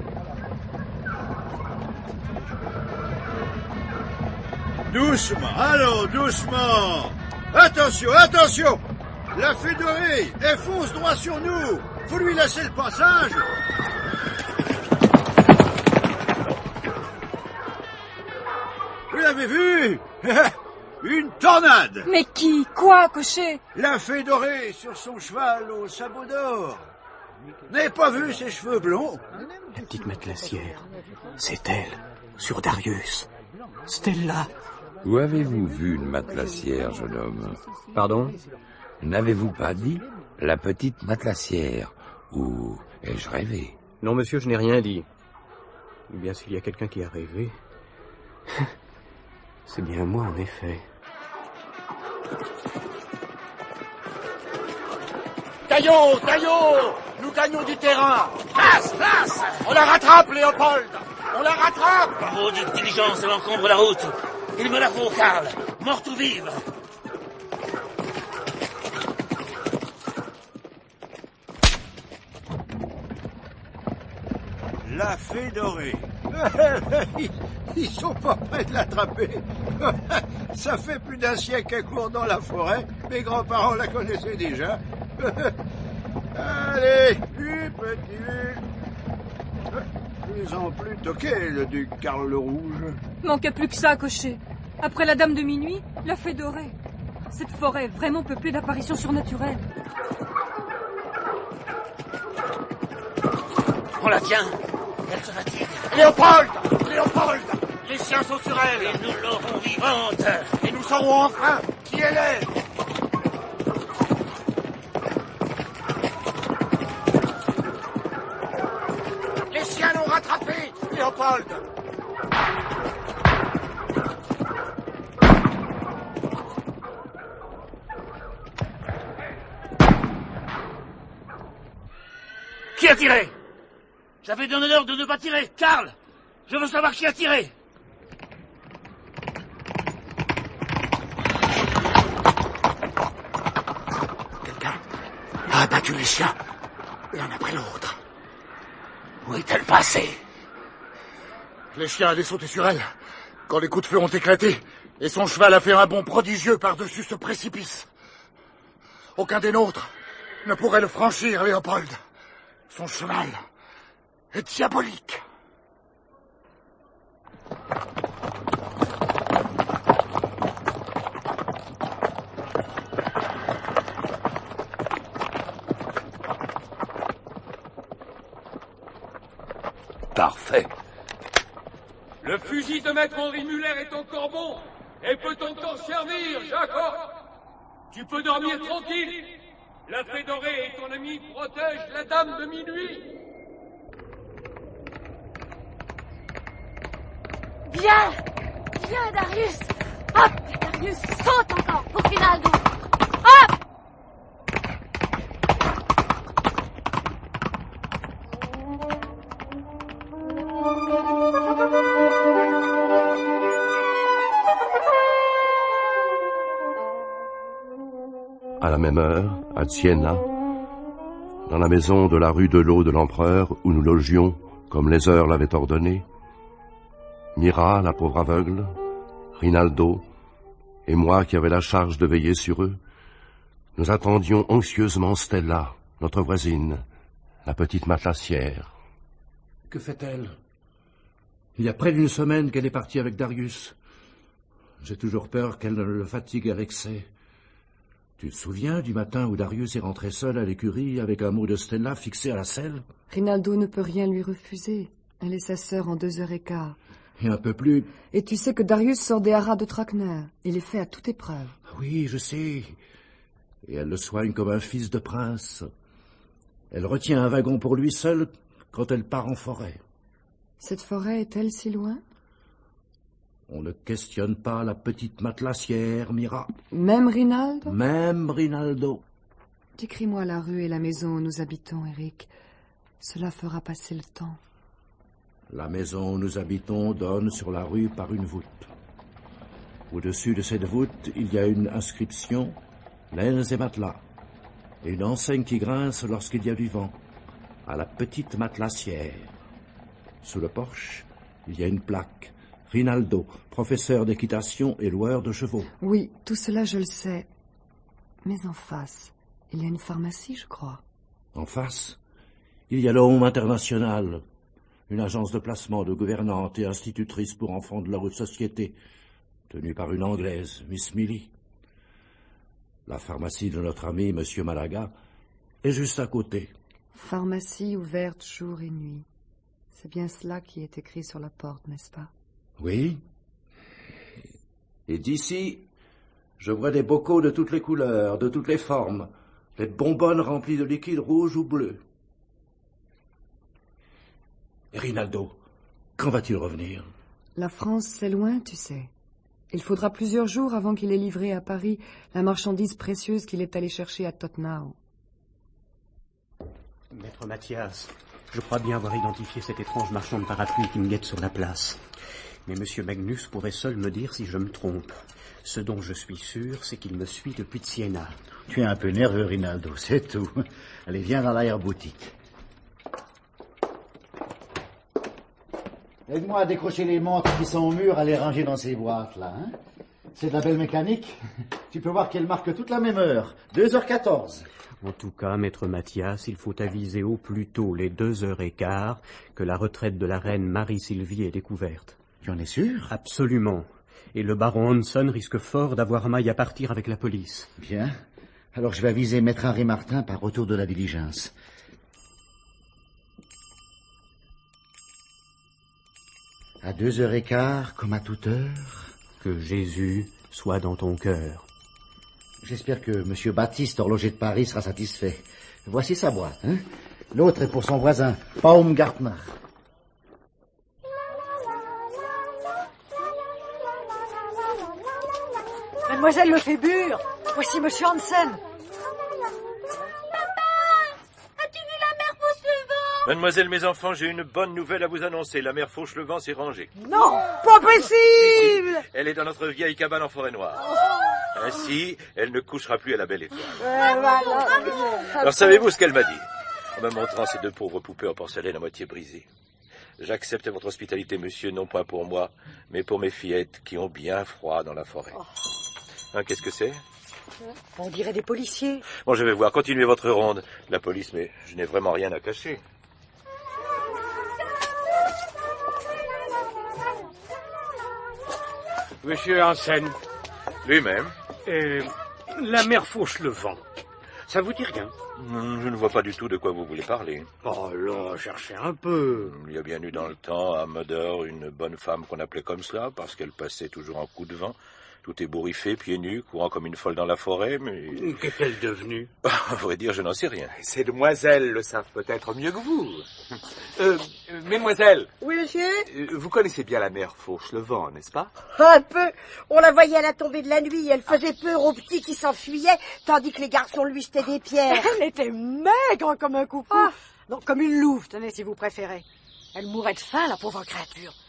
Doucement, allons, doucement. Attention, attention. La fée dorée, elle fonce droit sur nous. Faut lui laisser le passage. Vous l'avez vu? Une tornade. Mais qui? Quoi, Cocher? La fée dorée sur son cheval au sabot d'or. N'avez pas vu ses cheveux blonds? La petite matelassière. C'est elle, sur Darius. Stella. Où avez-vous vu une matelassière, jeune homme? Pardon? N'avez-vous pas dit la petite matelassière? Ou ai-je rêvé? Non, monsieur, je n'ai rien dit. Ou bien s'il y a quelqu'un qui a rêvé... C'est bien moi, en effet. Caillot, Caillot! Nous gagnons du terrain! Place, place! On la rattrape, Léopold! On la rattrape! Maudite diligence, elle encombre la route! Il me la faut, Karl! Morte ou vive! La fée dorée. Ils sont pas prêts de l'attraper. Ça fait plus d'un siècle qu'elle court dans la forêt. Mes grands-parents la connaissaient déjà. Allez, petit. Ils ont plus toqué, le duc Karl le Rouge. Manquait plus que ça, Cocher. Après la dame de minuit, la fée dorée. Cette forêt est vraiment peuplée d'apparitions surnaturelles. On la tient. Elle se fatigue. Léopold! Léopold! Les chiens sont sur elle. Et nous l'aurons vivante. Et nous saurons enfin qui elle est. Les chiens l'ont rattrapée, Léopold! Qui a tiré? J'avais donné l'ordre de ne pas tirer. Karl, je veux savoir qui a tiré. Quelqu'un a abattu les chiens, l'un après l'autre. Où est-elle passée? Les chiens allaient sauter sur elle quand les coups de feu ont éclaté et son cheval a fait un bond prodigieux par-dessus ce précipice. Aucun des nôtres ne pourrait le franchir, Léopold. Son cheval est diabolique. Parfait. Le fusil de maître Henri Muller est encore bon et peut encore servir, Jacob. Tu peux dormir tranquille. La fée dorée et ton ami protègent la dame de minuit. Viens! Viens, Darius! Hop! Darius, saute encore pour Rinaldo! Hop! à la même heure, à Siena, dans la maison de la rue de l'Eau de l'Empereur où nous logions, comme les heures l'avaient ordonné, Mira, la pauvre aveugle, Rinaldo et moi qui avais la charge de veiller sur eux, nous attendions anxieusement Stella, notre voisine, la petite matelassière. Que fait-elle? Il y a près d'une semaine qu'elle est partie avec Darius. J'ai toujours peur qu'elle ne le fatigue à l'excès. Tu te souviens du matin où Darius est rentré seul à l'écurie avec un mot de Stella fixé à la selle? Rinaldo ne peut rien lui refuser. Elle est sa sœur en 2h15. Et un peu plus... Et tu sais que Darius sort des haras de Trakner. Il est fait à toute épreuve. Oui, je sais. Et elle le soigne comme un fils de prince. Elle retient un wagon pour lui seul quand elle part en forêt. Cette forêt est-elle si loin? On ne questionne pas la petite matelassière, Mira. Même Rinaldo? Même Rinaldo. Décris-moi la rue et la maison où nous habitons, Eric. Cela fera passer le temps. La maison où nous habitons donne sur la rue par une voûte. Au-dessus de cette voûte, il y a une inscription « Laines et matelas » et une enseigne qui grince lorsqu'il y a du vent, à la petite matelassière. Sous le porche, il y a une plaque « Rinaldo, professeur d'équitation et loueur de chevaux ». Oui, tout cela je le sais. Mais en face, il y a une pharmacie, je crois. En face, il y a le Home International, une agence de placement de gouvernante et institutrice pour enfants de la haute société, tenue par une Anglaise, Miss Millie. La pharmacie de notre ami, M. Malaga, est juste à côté. Pharmacie ouverte jour et nuit. C'est bien cela qui est écrit sur la porte, n'est-ce pas? Oui. Et d'ici, je vois des bocaux de toutes les couleurs, de toutes les formes, des bonbonnes remplies de liquide rouge ou bleu. Et Rinaldo, quand va-t-il revenir? La France, c'est loin, tu sais. Il faudra plusieurs jours avant qu'il ait livré à Paris la marchandise précieuse qu'il est allé chercher à Tottenham. Maître Mathias, je crois bien avoir identifié cet étrange marchand de parapluies qui me guette sur la place. Mais Monsieur Magnus pourrait seul me dire si je me trompe. Ce dont je suis sûr, c'est qu'il me suit depuis Siena. Tu es un peu nerveux, Rinaldo, c'est tout. Allez, viens dans l'arrière-boutique. Aide-moi à décrocher les montres qui sont au mur, à les ranger dans ces boîtes-là. Hein? C'est de la belle mécanique. Tu peux voir qu'elle marque toute la même heure, 2h14. En tout cas, maître Mathias, il faut aviser au plus tôt les 2h15 que la retraite de la reine Marie-Sylvie est découverte. Tu en es sûr? Absolument. Et le baron Hanson risque fort d'avoir maille à partir avec la police. Bien. Alors je vais aviser maître Henri Martin par retour de la diligence. À 2h15, comme à toute heure. Que Jésus soit dans ton cœur. J'espère que M. Baptiste, horloger de Paris, sera satisfait. Voici sa boîte. Hein? L'autre est pour son voisin, Baumgartner. Mademoiselle Lefébure, voici Monsieur Hansen. Mademoiselle, mes enfants, j'ai une bonne nouvelle à vous annoncer. La mère Fauchelevent s'est rangée. Non, pas possible! Elle est dans notre vieille cabane en forêt noire. Ainsi, elle ne couchera plus à la belle étoile. Alors, savez-vous ce qu'elle m'a dit, en me montrant ces deux pauvres poupées en porcelaine à moitié brisées? J'accepte votre hospitalité, monsieur, non pas pour moi, mais pour mes fillettes qui ont bien froid dans la forêt. Hein, qu'est-ce que c'est? On dirait des policiers. Bon, je vais voir. Continuez votre ronde. La police, mais je n'ai vraiment rien à cacher. Monsieur Hansen. Lui-même. La mère Fauchelevent. Ça vous dit rien? Je ne vois pas du tout de quoi vous voulez parler. Oh là, cherchez un peu. Il y a bien eu dans le temps à Mother une bonne femme qu'on appelait comme cela, parce qu'elle passait toujours en coup de vent, tout ébouriffée, pieds nus, courant comme une folle dans la forêt, mais... Qu'est-elle devenue? À vrai dire, je n'en sais rien. Ces demoiselles le savent peut-être mieux que vous. Mesdemoiselles. Oui, monsieur? Vous connaissez bien la mère Fauchelevent, n'est-ce pas? Un peu. On la voyait à la tombée de la nuit. Elle faisait peur aux petits qui s'enfuyaient, tandis que les garçons lui jetaient des pierres. Elle était maigre comme un coucou. Non, comme une louve, tenez, si vous préférez. Elle mourait de faim, la pauvre créature.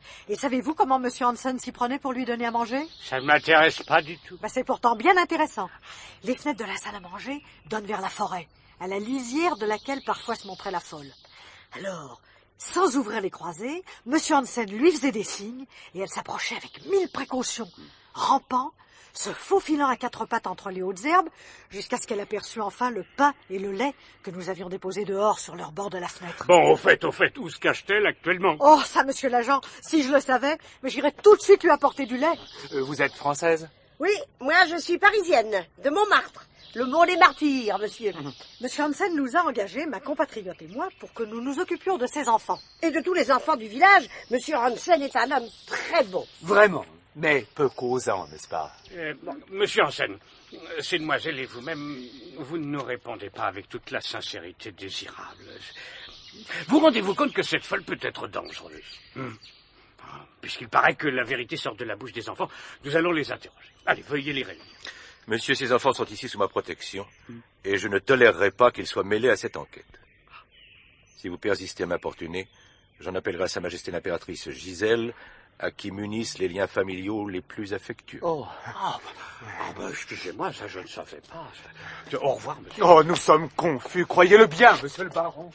Et savez-vous comment M. Hansen s'y prenait pour lui donner à manger? Ça ne m'intéresse pas du tout. C'est pourtant bien intéressant. Les fenêtres de la salle à manger donnent vers la forêt, à la lisière de laquelle parfois se montrait la folle. Alors, sans ouvrir les croisées, M. Hansen lui faisait des signes, et elle s'approchait avec 1000 précautions, rampant, se faufilant à 4 pattes entre les hautes herbes, jusqu'à ce qu'elle aperçût enfin le pain et le lait que nous avions déposés dehors sur leur bord de la fenêtre. Bon, au fait, où se cache-t-elle actuellement? Oh, ça, monsieur l'agent, si je le savais, mais j'irais tout de suite lui apporter du lait. Vous êtes française? Oui, moi je suis parisienne, de Montmartre. Le Mont des Martyrs, monsieur. Monsieur Hansen nous a engagés, ma compatriote et moi, pour que nous nous occupions de ses enfants. Et de tous les enfants du village, monsieur Hansen est un homme très bon. Vraiment, mais peu causant, n'est-ce pas? Monsieur Hansen, ces demoiselles et vous-même, vous ne nous répondez pas avec toute la sincérité désirable. Vous rendez-vous compte que cette folle peut être dangereuse? Puisqu'il paraît que la vérité sort de la bouche des enfants, nous allons les interroger. Allez, veuillez les réunir. Monsieur, ces enfants sont ici sous ma protection, et je ne tolérerai pas qu'ils soient mêlés à cette enquête. Si vous persistez à m'importuner, j'en appellerai à Sa Majesté l'impératrice Gisèle, à qui munissent les liens familiaux les plus affectueux. Excusez-moi, ça je ne savais pas. Au revoir, monsieur. Oh, nous sommes confus, croyez-le bien, monsieur le baron.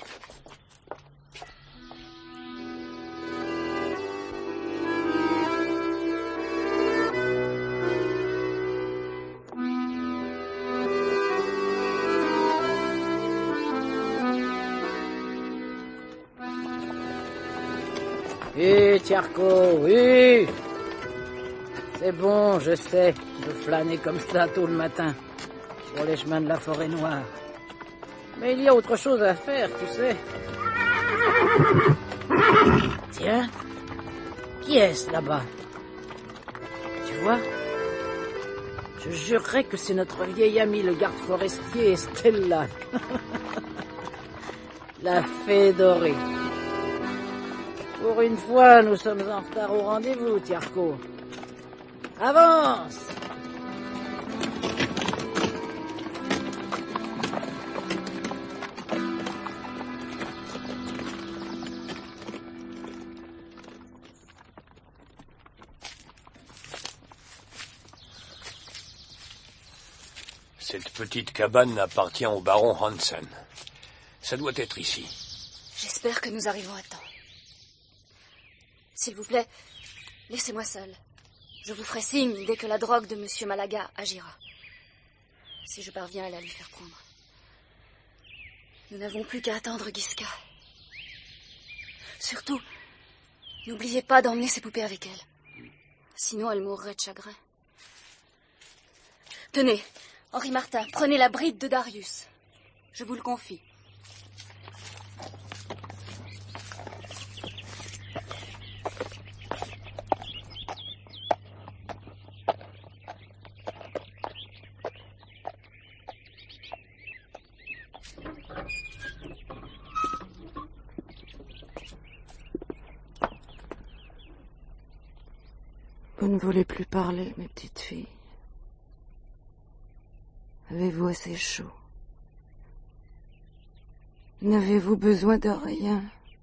Oui, Tiarco, oui. C'est bon, je sais, de flâner comme ça tôt le matin, sur les chemins de la forêt noire. Mais il y a autre chose à faire, tu sais. Tiens, qui est-ce là-bas? Tu vois? Je jurerais que c'est notre vieil ami, le garde forestier, Stella. La fée dorée. Pour une fois, nous sommes en retard au rendez-vous, Tiarco. Avance! Cette petite cabane appartient au baron Hansen. Ça doit être ici. J'espère que nous arrivons à temps. S'il vous plaît, laissez-moi seule. Je vous ferai signe dès que la drogue de Monsieur Malaga agira. Si je parviens à la lui faire prendre. Nous n'avons plus qu'à attendre Gisca. Surtout, n'oubliez pas d'emmener ses poupées avec elle. Sinon, elle mourrait de chagrin. Tenez, Henri Martin, prenez la bride de Darius. Je vous le confie. Vous ne voulez plus parler, mes petites filles. Avez-vous assez chaud? N'avez-vous besoin de rien?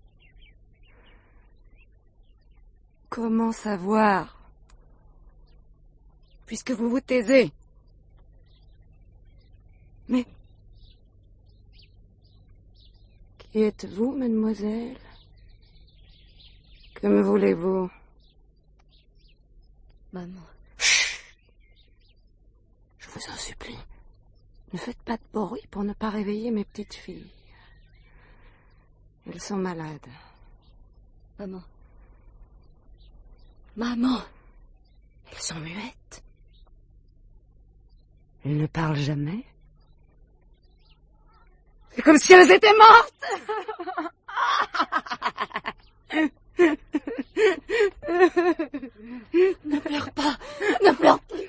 Comment savoir? Puisque vous vous taisez. Mais qui êtes-vous, mademoiselle? Que me voulez-vous? Maman. Chut! Je vous en supplie. Ne faites pas de bruit pour ne pas réveiller mes petites filles. Elles sont malades. Maman. Maman. Elles sont muettes. Elles ne parlent jamais. C'est comme si elles étaient mortes. Ne pleure pas. Ne pleure plus.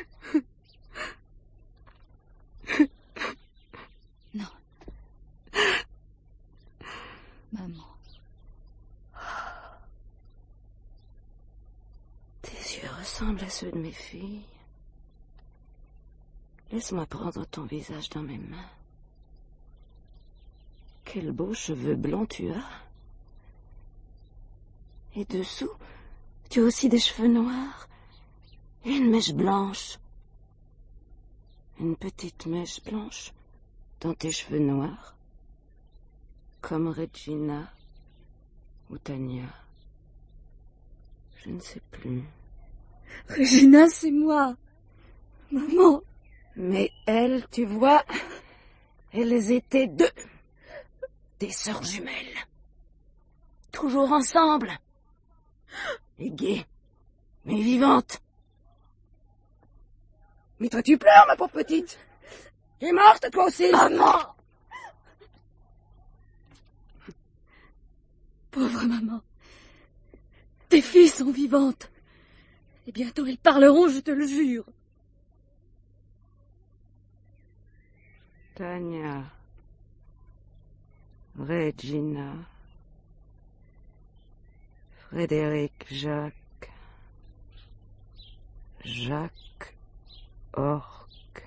Non. Maman. Tes yeux ressemblent à ceux de mes filles. Laisse-moi prendre ton visage dans mes mains. Quels beaux cheveux blonds tu as. Et dessous, Tu as aussi des cheveux noirs et une mèche blanche. Une petite mèche blanche dans tes cheveux noirs, comme Regina ou Tania. Je ne sais plus. Regina, c'est moi. Maman. Mais elles, tu vois, elles étaient deux. Des sœurs jumelles. Toujours ensemble. Et gaies, mais vivantes. Mais toi, tu pleures, ma pauvre petite. Tu es morte, toi aussi. Maman. Pauvre maman. Tes filles sont vivantes. Et bientôt elles parleront, je te le jure. Tania, Regina, Frédéric, Jacques, Jacques, Orque,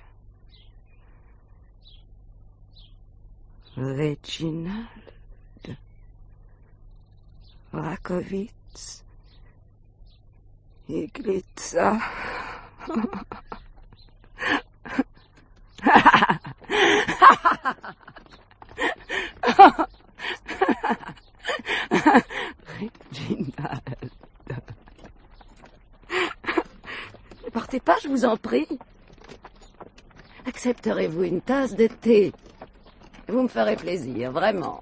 Reginald, Rakowitz, Iglitza. Reginald. Ne partez pas, je vous en prie. Accepterez-vous une tasse de thé? Vous me ferez plaisir, vraiment.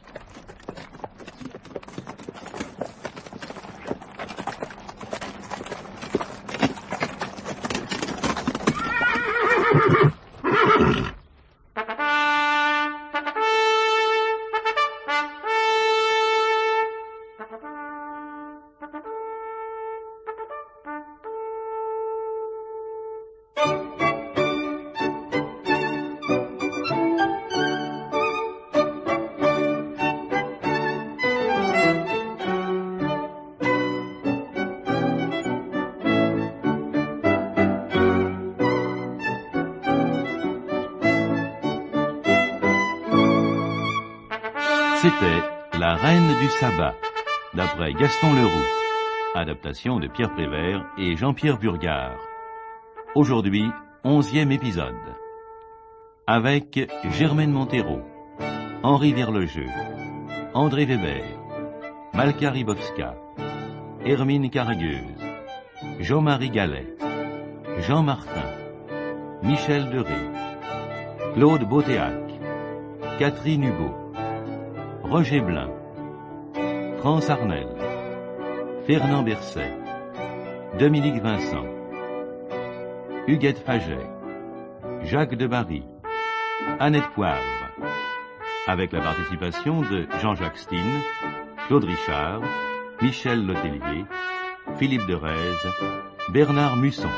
C'était La Reine du Sabbat, d'après Gaston Leroux, adaptation de Pierre Prévert et Jean-Pierre Burgard. Aujourd'hui, 11e épisode. Avec Germaine Montero, Henri Verlejeu, André Weber, Malka Rybowska, Hermine Caragueuse, Jean-Marie Gallet, Jean Martin, Michel Deré, Claude Beautéac, Catherine Hugo, Roger Blin, France Arnel, Fernand Berset, Dominique Vincent, Huguette Faget, Jacques Debarry, Annette Poivre, avec la participation de Jean-Jacques Steen, Claude Richard, Michel Letellier, Philippe Derez, Bernard Musson.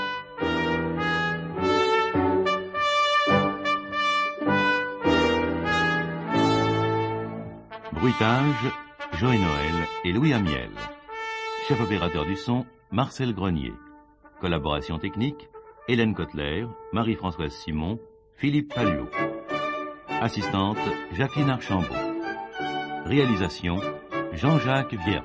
Bruitage, Joël Noël et Louis Amiel. Chef opérateur du son, Marcel Grenier. Collaboration technique, Hélène Kotler, Marie-Françoise Simon, Philippe Palliot. Assistante, Jacqueline Archambault. Réalisation, Jean-Jacques Vierne.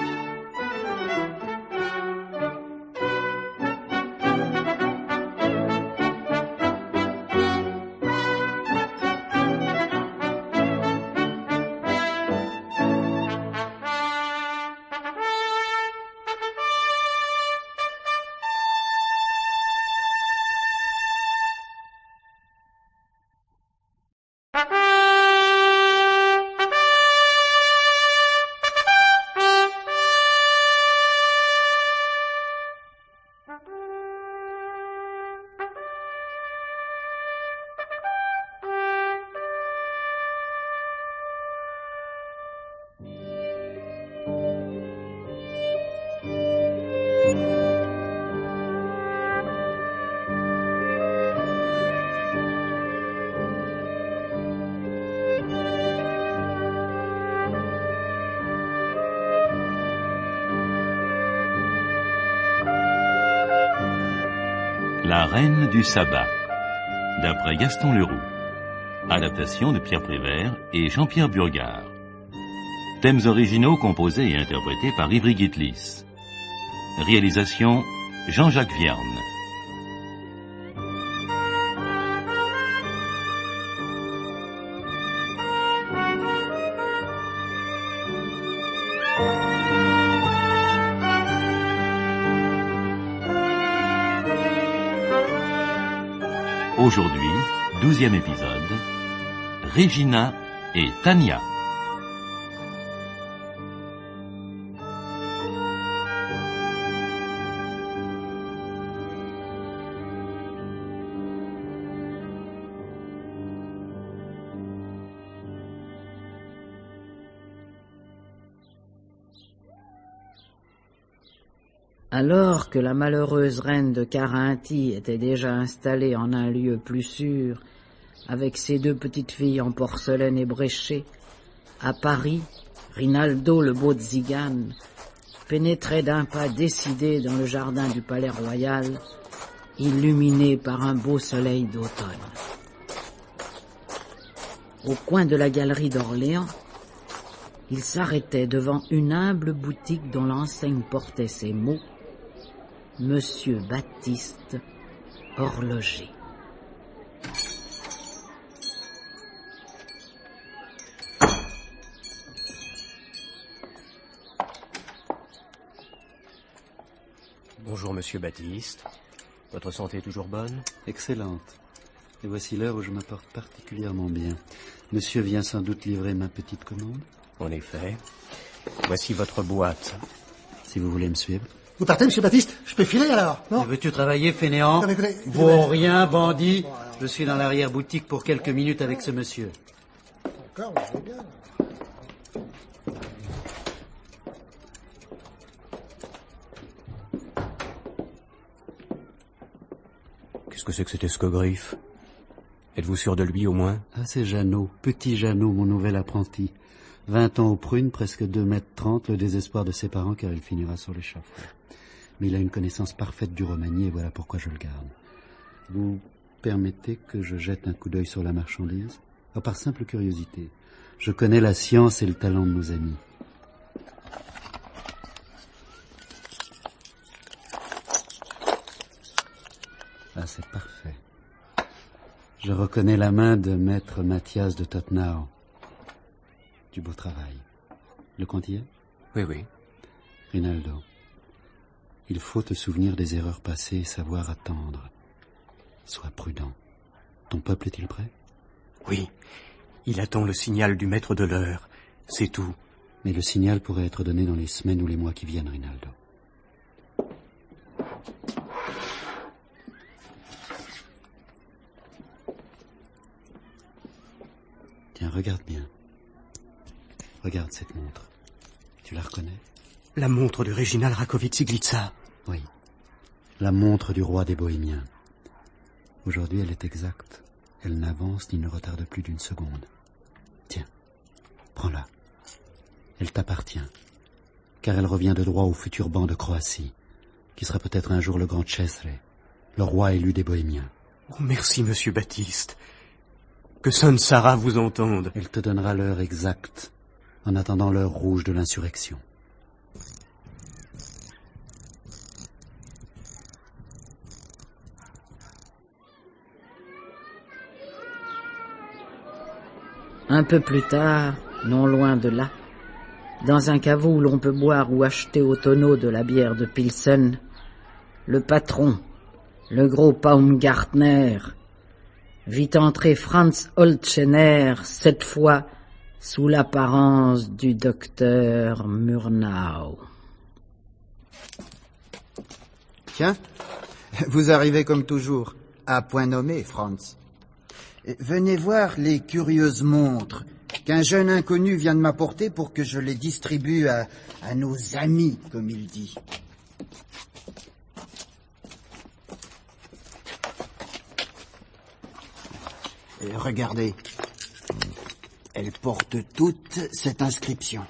La Reine du Sabbat, d'après Gaston Leroux. Adaptation de Pierre Prévert et Jean-Pierre Burgard. Thèmes originaux composés et interprétés par Ivry Gitlis. Réalisation Jean-Jacques Vierne. Aujourd'hui, 12e épisode, Regina et Tania. Alors que la malheureuse reine de Carinthie était déjà installée en un lieu plus sûr, avec ses 2 petites filles en porcelaine ébréchée, à Paris, Rinaldo le beau Tzigane pénétrait d'un pas décidé dans le jardin du palais royal, illuminé par un beau soleil d'automne. Au coin de la galerie d'Orléans, il s'arrêtait devant une humble boutique dont l'enseigne portait ces mots: Monsieur Baptiste, horloger. Bonjour, Monsieur Baptiste. Votre santé est toujours bonne? Excellente. Et voici l'heure où je me porte particulièrement bien. Monsieur vient sans doute livrer ma petite commande? En effet. Voici votre boîte. Si vous voulez me suivre. Vous partez, Monsieur Baptiste? Je peux filer alors, non? Veux-tu travailler, fainéant? Écoutez, Vaut rien, bandit. Je suis dans l'arrière-boutique pour quelques minutes avec ce monsieur. D'accord, je vais bien. Qu'est-ce que c'est que cet escogriffe? Êtes-vous sûr de lui, au moins? Ah, c'est Jeannot, petit Jeannot, mon nouvel apprenti. 20 ans aux prunes, presque 2,30 m, le désespoir de ses parents car il finira sur l'échafaud. Mais il a une connaissance parfaite du romani et voilà pourquoi je le garde. Vous permettez que je jette un coup d'œil sur la marchandise? Par simple curiosité. Je connais la science et le talent de nos amis. Ah, c'est parfait. Je reconnais la main de maître Mathias de Tottenau. Du beau travail. Le compte y est? Oui, oui. Rinaldo, il faut te souvenir des erreurs passées et savoir attendre. Sois prudent. Ton peuple est-il prêt? Oui. Il attend le signal du maître de l'heure. C'est tout. Mais le signal pourrait être donné dans les semaines ou les mois qui viennent, Rinaldo. Tiens, regarde bien. Regarde cette montre. Tu la reconnais? La montre de Reginald Rakovitz-Iglitza. Oui. La montre du roi des Bohémiens. Aujourd'hui, elle est exacte. Elle n'avance ni ne retarde plus d'une seconde. Tiens, prends-la. Elle t'appartient. Car elle revient de droit au futur ban de Croatie, qui sera peut-être un jour le grand Cesare, le roi élu des Bohémiens. Oh, merci, Monsieur Baptiste. Que Sonne Sarah vous entende. Elle te donnera l'heure exacte, en attendant l'heure rouge de l'insurrection. Un peu plus tard, non loin de là, dans un caveau où l'on peut boire ou acheter au tonneau de la bière de Pilsen, le patron, le gros Baumgartner, vit entrer Franz Holtschener, cette fois sous l'apparence du docteur Murnau. Tiens, vous arrivez comme toujours, à point nommé, Franz. Venez voir les curieuses montres qu'un jeune inconnu vient de m'apporter pour que je les distribue à nos amis, comme il dit. Regardez, elles portent toutes cette inscription.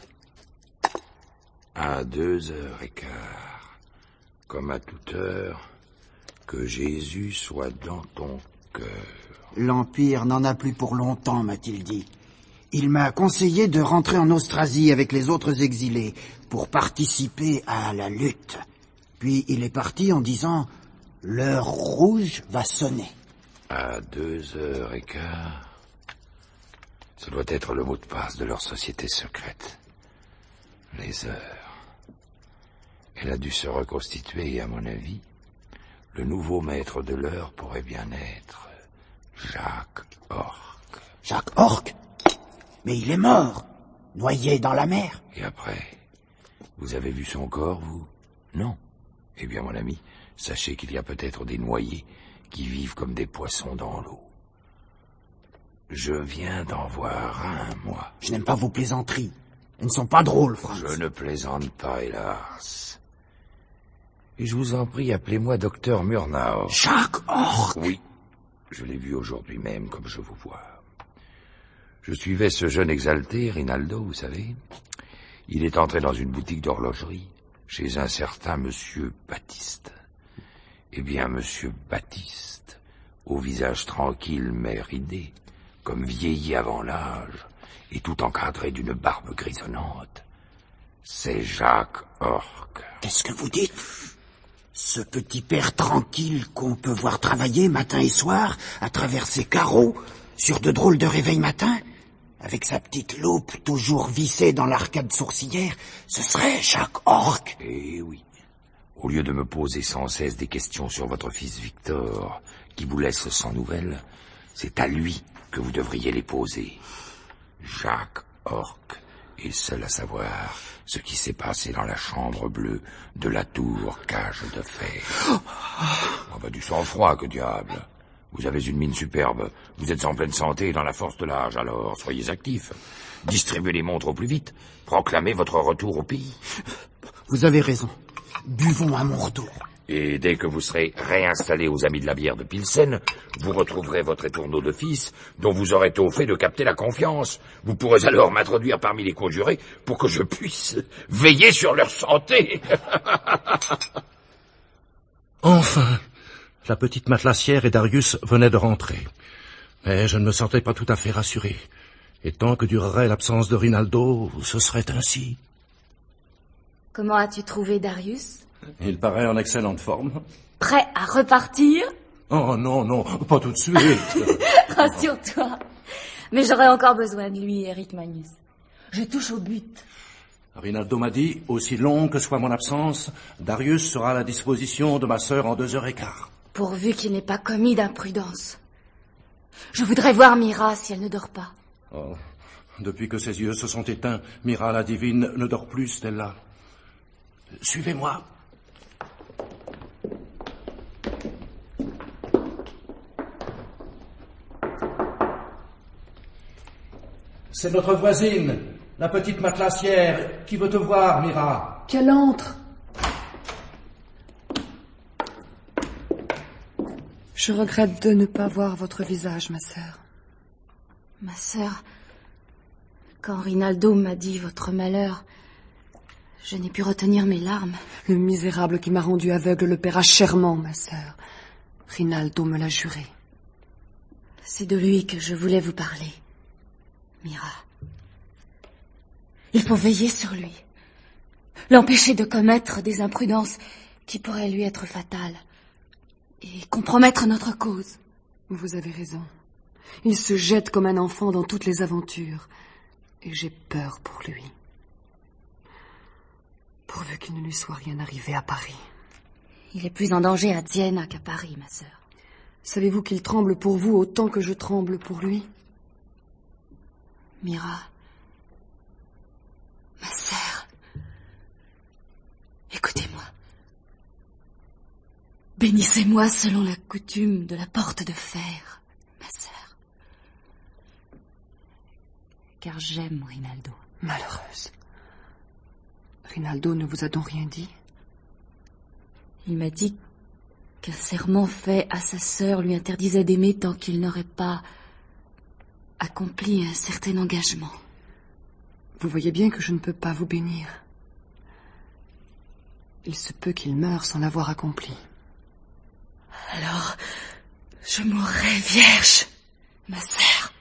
À 2h15, comme à toute heure, que Jésus soit dans ton cœur. L'Empire n'en a plus pour longtemps, m'a-t-il dit. Il m'a conseillé de rentrer en Austrasie avec les autres exilés pour participer à la lutte. Puis il est parti en disant « L'heure rouge va sonner ». À 2h15. Ce doit être le mot de passe de leur société secrète. Les heures. Elle a dû se reconstituer et, à mon avis, le nouveau maître de l'heure pourrait bien être Jacques Orque. Jacques Orque? Mais il est mort, noyé dans la mer. Et après, vous avez vu son corps, vous? Non. Eh bien, mon ami, sachez qu'il y a peut-être des noyés qui vivent comme des poissons dans l'eau. Je viens d'en voir un, moi. Je n'aime pas vos plaisanteries. Elles ne sont pas drôles, Franz. Je ne plaisante pas, hélas. Et je vous en prie, appelez-moi docteur Murnau. Jacques Orque? Oui, je l'ai vu aujourd'hui même, comme je vous vois. Je suivais ce jeune exalté, Rinaldo, vous savez. Il est entré dans une boutique d'horlogerie, chez un certain monsieur Baptiste. Eh bien, monsieur Baptiste, au visage tranquille mais ridé, comme vieilli avant l'âge, et tout encadré d'une barbe grisonnante, c'est Jacques Orque. Qu'est-ce que vous dites? Ce petit père tranquille qu'on peut voir travailler matin et soir, à travers ses carreaux, sur de drôles de réveils matins, avec sa petite loupe toujours vissée dans l'arcade sourcilière, ce serait Jacques Orque. Eh oui. Au lieu de me poser sans cesse des questions sur votre fils Victor, qui vous laisse sans nouvelles, c'est à lui que vous devriez les poser. Jacques Orque est seul à savoir ce qui s'est passé dans la chambre bleue de la tour cage de fer. On va du sang-froid, que diable. Vous avez une mine superbe, vous êtes en pleine santé et dans la force de l'âge, alors soyez actifs. Distribuez les montres au plus vite, proclamez votre retour au pays. Vous avez raison. Buvons à mon retour. Et dès que vous serez réinstallé aux Amis de la bière de Pilsen, vous retrouverez votre étourneau de fils, dont vous aurez tôt fait de capter la confiance. Vous pourrez alors m'introduire parmi les conjurés pour que je puisse veiller sur leur santé. Enfin, la petite matelassière et Darius venaient de rentrer. Mais je ne me sentais pas tout à fait rassuré. Et tant que durerait l'absence de Rinaldo, ce serait ainsi. Comment as-tu trouvé Darius? Il paraît en excellente forme. Prêt à repartir? Oh non, non, pas tout de suite. Rassure-toi. Mais j'aurai encore besoin de lui, Eric Magnus. Je touche au but. Rinaldo m'a dit, aussi long que soit mon absence, Darius sera à la disposition de ma sœur en 2h15. Pourvu qu'il n'ait pas commis d'imprudence. Je voudrais voir Mira si elle ne dort pas. Oh, depuis que ses yeux se sont éteints, Mira la divine ne dort plus, Stella. Suivez-moi. C'est notre voisine, la petite matelassière, qui veut te voir, Mira. Qu'elle entre. Je regrette de ne pas voir votre visage, ma sœur. Ma sœur, quand Rinaldo m'a dit votre malheur, je n'ai pu retenir mes larmes. Le misérable qui m'a rendu aveugle le paiera chèrement, ma sœur. Rinaldo me l'a juré. C'est de lui que je voulais vous parler, Mira. Il faut veiller sur lui, l'empêcher de commettre des imprudences qui pourraient lui être fatales et compromettre notre cause. Vous avez raison. Il se jette comme un enfant dans toutes les aventures, et j'ai peur pour lui. Pourvu qu'il ne lui soit rien arrivé à Paris. Il est plus en danger à Siena qu'à Paris, ma sœur. Savez-vous qu'il tremble pour vous autant que je tremble pour lui? Mira, ma sœur, écoutez-moi. Bénissez-moi selon la coutume de la porte de fer, ma sœur. Car j'aime Rinaldo. Malheureuse. Rinaldo ne vous a donc rien dit? Il m'a dit qu'un serment fait à sa sœur lui interdisait d'aimer tant qu'il n'aurait pas accompli un certain engagement. Vous voyez bien que je ne peux pas vous bénir. Il se peut qu'il meure sans l'avoir accompli. Alors, je mourrai vierge, ma sœur.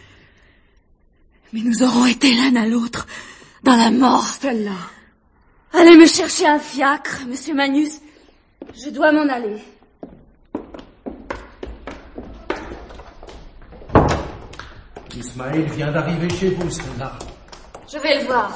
Mais nous aurons été l'un à l'autre dans la mort. Stella. Allez me chercher un fiacre, monsieur Magnus. Je dois m'en aller. Ismaël vient d'arriver chez vous, Stella. Je vais le voir.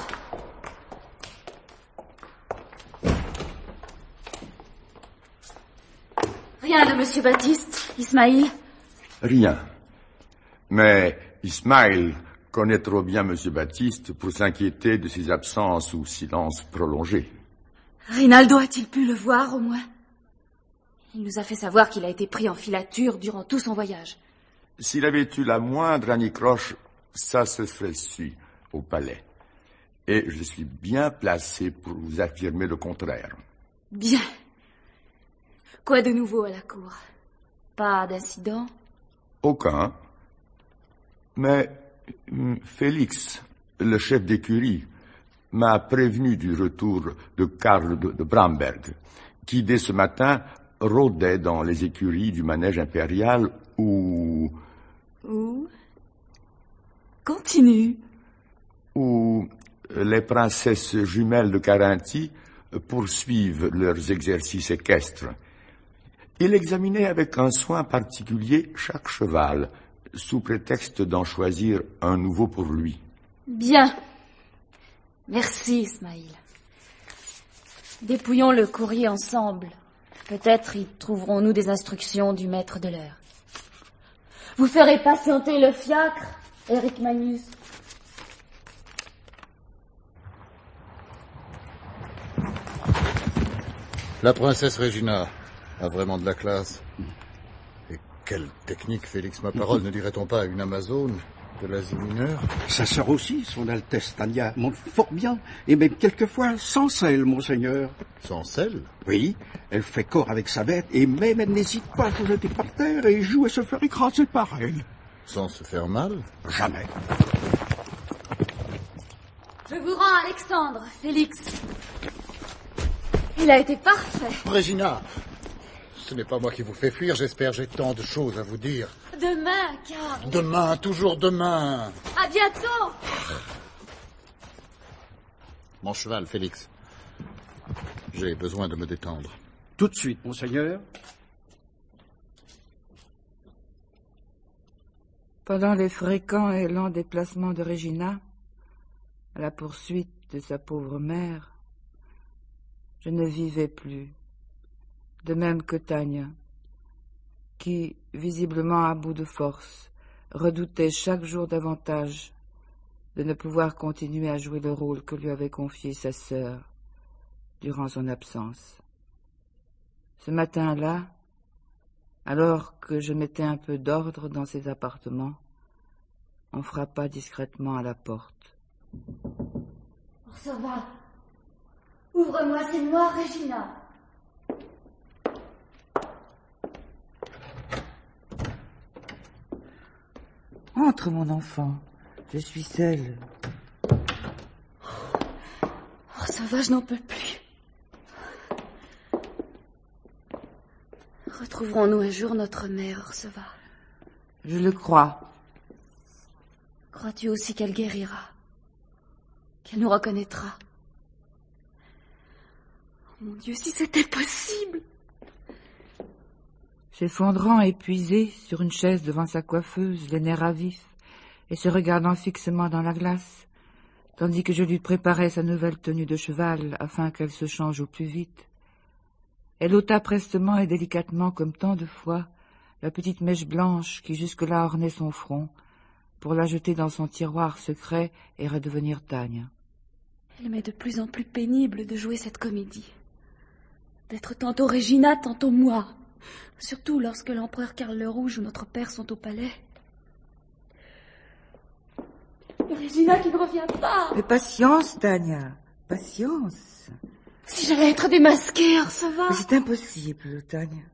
Rien de Monsieur Baptiste, Ismaïl? Rien. Mais Ismaël connaît trop bien Monsieur Baptiste pour s'inquiéter de ses absences ou silences prolongés. Rinaldo a-t-il pu le voir, au moins? Il nous a fait savoir qu'il a été pris en filature durant tout son voyage. S'il avait eu la moindre anicroche, ça se serait su au palais. Et je suis bien placé pour vous affirmer le contraire. Bien. Quoi de nouveau à la cour? Pas d'incident? Aucun. Mais Félix, le chef d'écurie, m'a prévenu du retour de Karl de Bramberg, qui dès ce matin rôdait dans les écuries du manège impérial où... Où? Continue. Où les princesses jumelles de Carinthie poursuivent leurs exercices équestres. Il examinait avec un soin particulier chaque cheval, sous prétexte d'en choisir un nouveau pour lui. Bien. Merci, Ismaïl. Dépouillons le courrier ensemble. Peut-être y trouverons-nous des instructions du maître de l'heure. Vous ferez patienter le fiacre, Eric Magnus. La princesse Regina a vraiment de la classe. Et quelle technique, Félix, ma parole, ne dirait-on pas à une Amazone de l'Asie mineure? Sa sœur aussi, son Altesse Tania, monte fort bien, et même quelquefois sans selle, monseigneur. Sans selle? Oui, elle fait corps avec sa bête, et même elle n'hésite pas à se jeter par terre et joue à se faire écraser par elle. Sans se faire mal? Jamais. Je vous rends Alexandre, Félix. Il a été parfait. Regina, ce n'est pas moi qui vous fais fuir, j'espère, j'ai tant de choses à vous dire. Demain, Karl. Demain, toujours demain. À bientôt. Mon cheval, Félix. J'ai besoin de me détendre. Tout de suite, monseigneur. Pendant les fréquents et lents déplacements de Regina, à la poursuite de sa pauvre mère, je ne vivais plus, de même que Tania, qui, visiblement à bout de force, redoutait chaque jour davantage de ne pouvoir continuer à jouer le rôle que lui avait confié sa sœur durant son absence. Ce matin-là, alors que je mettais un peu d'ordre dans ses appartements, on frappa discrètement à la porte. Orsoba, ouvre-moi, c'est moi, Regina. Entre, mon enfant, je suis seule. Orsoba, je n'en peux plus. Retrouverons-nous un jour notre mère, Orsoba? Je le crois. Crois-tu aussi qu'elle guérira? Qu'elle nous reconnaîtra? Oh, mon Dieu, si c'était possible! S'effondrant épuisé sur une chaise devant sa coiffeuse, les nerfs à vif, et se regardant fixement dans la glace, tandis que je lui préparais sa nouvelle tenue de cheval afin qu'elle se change au plus vite, elle ôta prestement et délicatement, comme tant de fois, la petite mèche blanche qui jusque-là ornait son front, pour la jeter dans son tiroir secret et redevenir Tania. Il m'est de plus en plus pénible de jouer cette comédie. D'être tantôt Regina, tantôt moi. Surtout lorsque l'empereur Karl le Rouge ou notre père sont au palais. Regina qui ne revient pas. Mais patience, Tania, patience. Si j'allais être démasquée, Orsoba. Mais c'est impossible, Tania.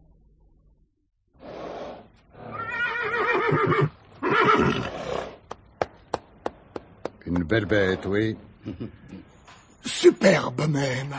Une belle bête, oui. Superbe même.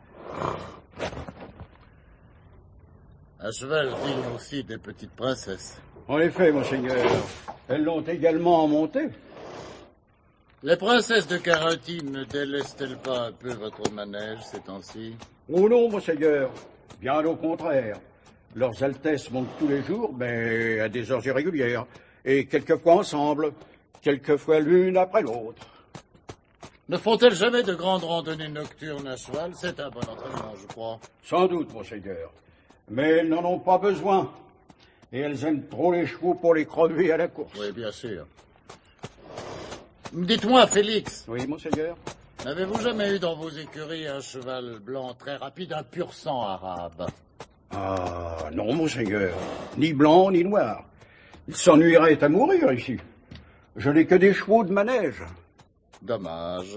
Un cheval digne aussi des petites princesses. En effet, monseigneur, elles l'ont également monté. Les princesses de Carinthie ne délaissent-elles pas un peu votre manège ces temps-ci? Oh non, monseigneur. Bien au contraire. Leurs Altesses montent tous les jours, mais à des heures irrégulières, et quelquefois ensemble, quelquefois l'une après l'autre. Ne font-elles jamais de grandes randonnées nocturnes à cheval? C'est un bon entraînement, je crois. Sans doute, monseigneur. Mais elles n'en ont pas besoin. Et elles aiment trop les chevaux pour les crever à la course. Oui, bien sûr. Dites-moi, Félix. Oui, monseigneur. N'avez-vous jamais eu dans vos écuries un cheval blanc très rapide, un pur sang arabe? Ah, non, monseigneur. Ni blanc, ni noir. Il s'ennuierait à mourir ici. Je n'ai que des chevaux de manège. Dommage.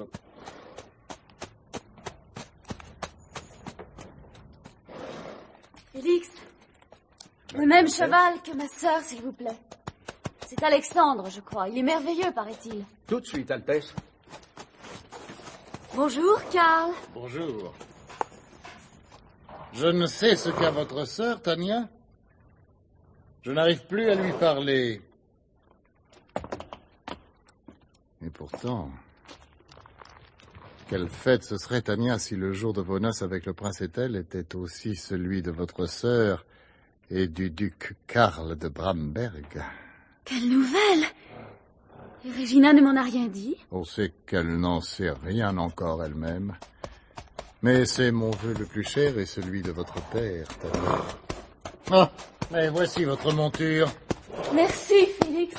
Félix, le même cheval que ma sœur, s'il vous plaît. C'est Alexandre, je crois. Il est merveilleux, paraît-il. Tout de suite, Altesse. Bonjour, Karl. Bonjour. Je ne sais ce qu'a votre sœur, Tania. Je n'arrive plus à lui parler. Et pourtant, quelle fête ce serait, Tania, si le jour de vos noces avec le prince Ethel était aussi celui de votre sœur et du duc Karl de Bramberg. Quelle nouvelle! Et Regina ne m'en a rien dit? On sait qu'elle n'en sait rien encore elle-même. Mais c'est mon vœu le plus cher et celui de votre père, Tania. Ah, mais voici votre monture. Merci, Félix.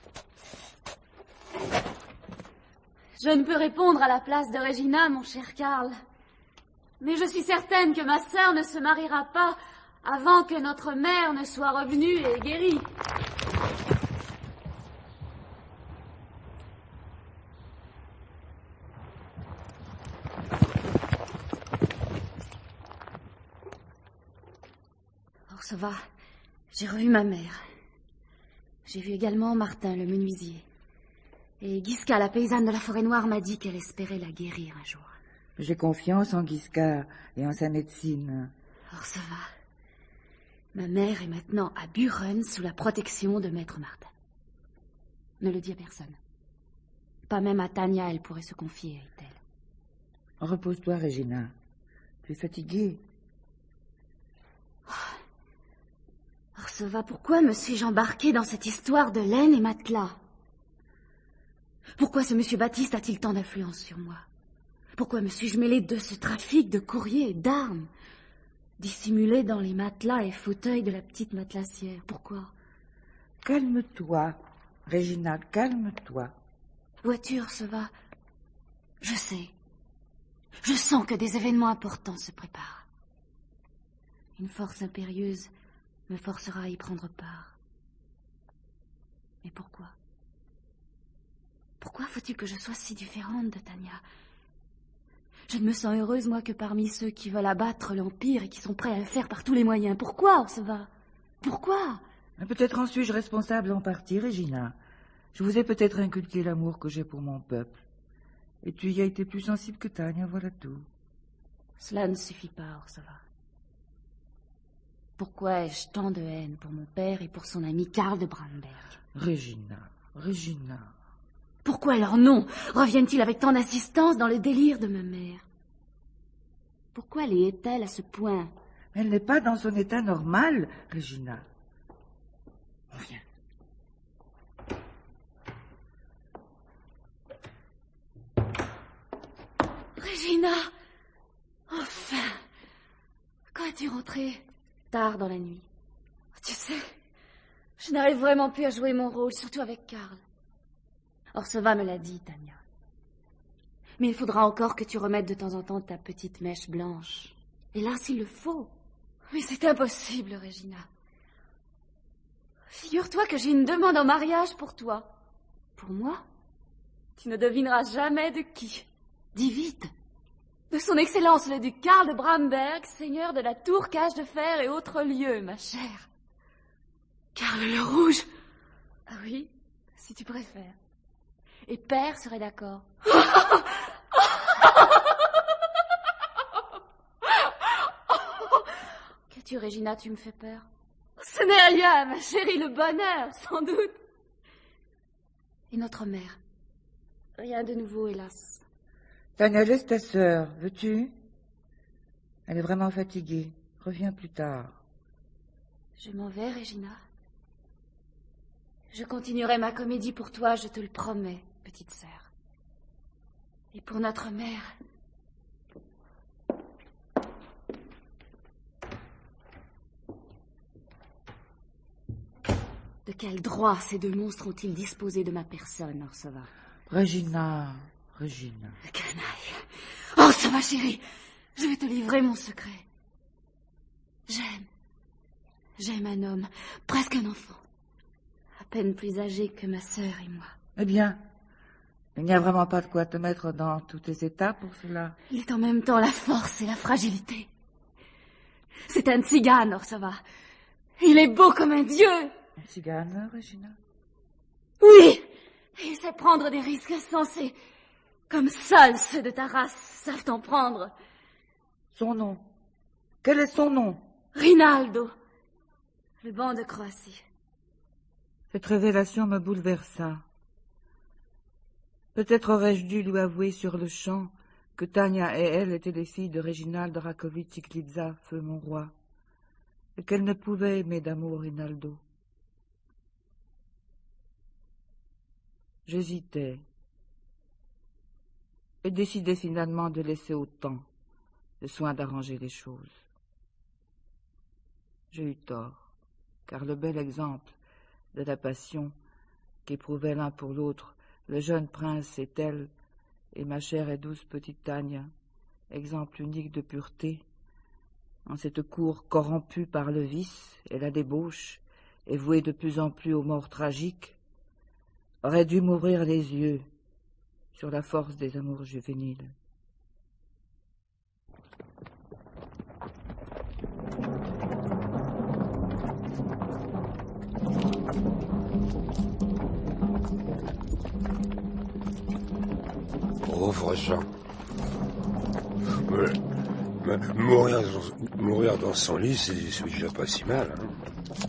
Je ne peux répondre à la place de Regina, mon cher Karl. Mais je suis certaine que ma sœur ne se mariera pas avant que notre mère ne soit revenue et guérie. Alors ça va, j'ai revu ma mère. J'ai vu également Martin, le menuisier. Et Gisca, la paysanne de la forêt noire, m'a dit qu'elle espérait la guérir un jour. J'ai confiance en Gisca et en sa médecine. Alors ça va. Ma mère est maintenant à Buren sous la protection de Maître Martin. Ne le dis à personne. Pas même à Tania, elle pourrait se confier à Ethel. Repose-toi, Regina. Tu es fatiguée. Alors ça va, pourquoi me suis-je embarquée dans cette histoire de laine et matelas? Pourquoi ce monsieur Baptiste a-t-il tant d'influence sur moi? Pourquoi me suis-je mêlée de ce trafic de courriers et d'armes, dissimulé dans les matelas et fauteuils de la petite matelassière? Pourquoi? Calme-toi, Regina, calme-toi. Vois-tu, Ursova, je sais. Je sens que des événements importants se préparent. Une force impérieuse me forcera à y prendre part. Mais pourquoi? Pourquoi faut-il que je sois si différente de Tania? Je ne me sens heureuse, moi, que parmi ceux qui veulent abattre l'Empire et qui sont prêts à le faire par tous les moyens. Pourquoi, Ursova? Pourquoi? Peut-être en suis-je responsable en partie, Regina. Je vous ai peut-être inculqué l'amour que j'ai pour mon peuple. Et tu y as été plus sensible que Tania, voilà tout. Cela ne suffit pas, Ursova. Pourquoi ai-je tant de haine pour mon père et pour son ami Karl de Bramberg? Regina, Regina... Pourquoi leurs noms reviennent-ils avec tant d'insistance dans le délire de ma mère? Pourquoi les est-elle à ce point? Elle n'est pas dans son état normal, Regina. On vient. Regina! Enfin! Quand es-tu rentrée? Tard dans la nuit. Tu sais, je n'arrive vraiment plus à jouer mon rôle, surtout avec Karl. Ursova me l'a dit, Tania. Mais il faudra encore que tu remettes de temps en temps ta petite mèche blanche. Et là, s'il le faut. Mais c'est impossible, Regina. Figure-toi que j'ai une demande en mariage pour toi. Pour moi? Tu ne devineras jamais de qui. Dis vite. De son Excellence le duc Karl de Bramberg, seigneur de la tour Cage de Fer et autres lieux, ma chère. Karl le Rouge. Ah oui, si tu préfères. Et père serait d'accord. Qu'as-tu, Regina, tu me fais peur? Ce n'est rien, ma chérie, le bonheur, sans doute. Et notre mère? Rien de nouveau, hélas. Tania, laisse ta sœur, veux-tu? Elle est vraiment fatiguée. Reviens plus tard. Je m'en vais, Regina. Je continuerai ma comédie pour toi, je te le promets, petite sœur. Et pour notre mère. De quel droit ces deux monstres ont-ils disposé de ma personne, Orsova? Regina. Canaille. Orsova, chérie, je vais te livrer mon secret. J'aime un homme, presque un enfant. À peine plus âgé que ma sœur et moi. Eh bien, il n'y a vraiment pas de quoi te mettre dans tous tes états pour cela. Il est en même temps la force et la fragilité. C'est un tzigane, Orsova. Il est beau comme un dieu. Un tzigane, Regina? Oui, il sait prendre des risques insensés, comme seuls ceux de ta race savent en prendre. Son nom? Quel est son nom? Rinaldo, le banc de Croatie. Cette révélation me bouleversa. Peut-être aurais-je dû lui avouer sur le champ que Tania et elle étaient les filles de Reginald Rakovitch-Iglitza, feu mon roi, et qu'elle ne pouvait aimer d'amour Rinaldo. J'hésitais et décidai finalement de laisser au temps le soin d'arranger les choses. J'ai eu tort, car le bel exemple de la passion qu'éprouvaient l'un pour l'autre le jeune prince et elle, et ma chère et douce petite Tania, exemple unique de pureté, en cette cour corrompue par le vice et la débauche, et vouée de plus en plus aux morts tragiques, aurait dû m'ouvrir les yeux sur la force des amours juvéniles. Pauvres gens. Mourir dans son lit, c'est déjà pas si mal. Hein.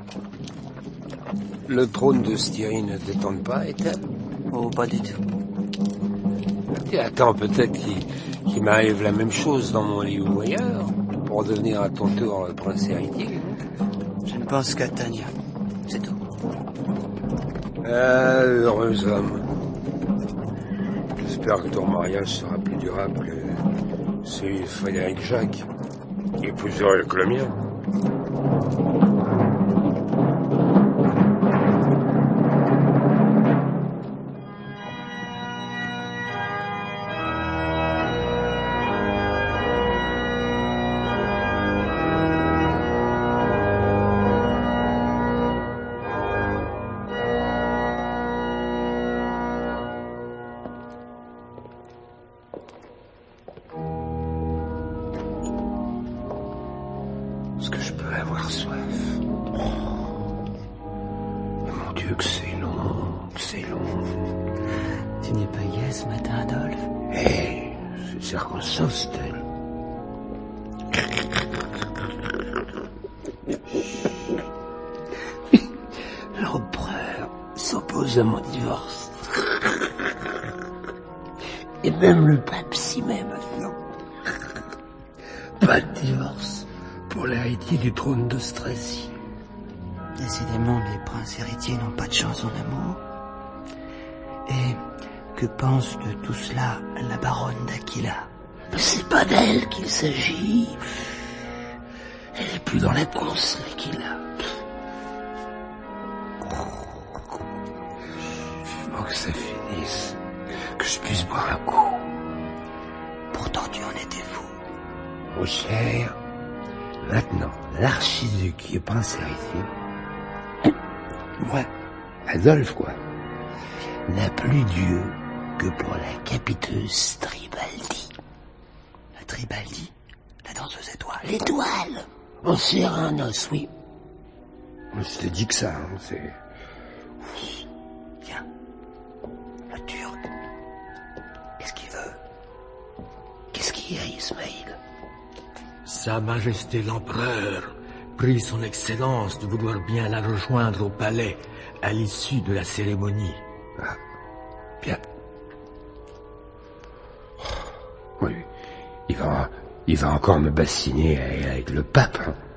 Le trône de Styrie ne te tente pas, est-elle? Oh, pas du tout. Et attends, peut-être qu'il m'arrive la même chose dans mon lit ou ailleurs, pour devenir à ton tour le prince héritier. Je ne pense qu'à Tania, c'est tout. Ah, heureux homme. J'espère que ton mariage sera plus durable que celui de Frédéric Jacques, et plus heureux que le mien. Est-ce que je peux avoir soif? Oh. Mon Dieu, que c'est long, Tu n'es pas gai ce matin, Adolphe? Hé, c'est circonstanciel. L'empereur s'oppose à mon divorce. Et même le pape s'y met maintenant. Pas de divorce pour l'héritier du trône d'Austrasie. Décidément, les princes héritiers n'ont pas de chance en amour. Et que pense de tout cela la baronne d'Aquila? Mais c'est pas d'elle qu'il s'agit. Elle est plus dans la course, l'Aquila. Vivement que ça finisse, que je puisse boire un coup. Pourtant, tu en étais fou. Mon cher, maintenant, l'archiduc qui est prince héritier, moi, Adolphe, quoi, n'a plus Dieu que pour la capiteuse Tribaldi. La Tribaldi? La danseuse étoile? L'étoile! On serre un os, oui. Je t'ai dit que ça, hein, c'est... Tiens, le Turc, qu'est-ce qu'il veut? Qu'est-ce qu'il y a, Ismaïl? Sa Majesté l'Empereur prie son Excellence de vouloir bien la rejoindre au palais à l'issue de la cérémonie. Ah, bien. Oui, il va Il va encore me bassiner avec le pape.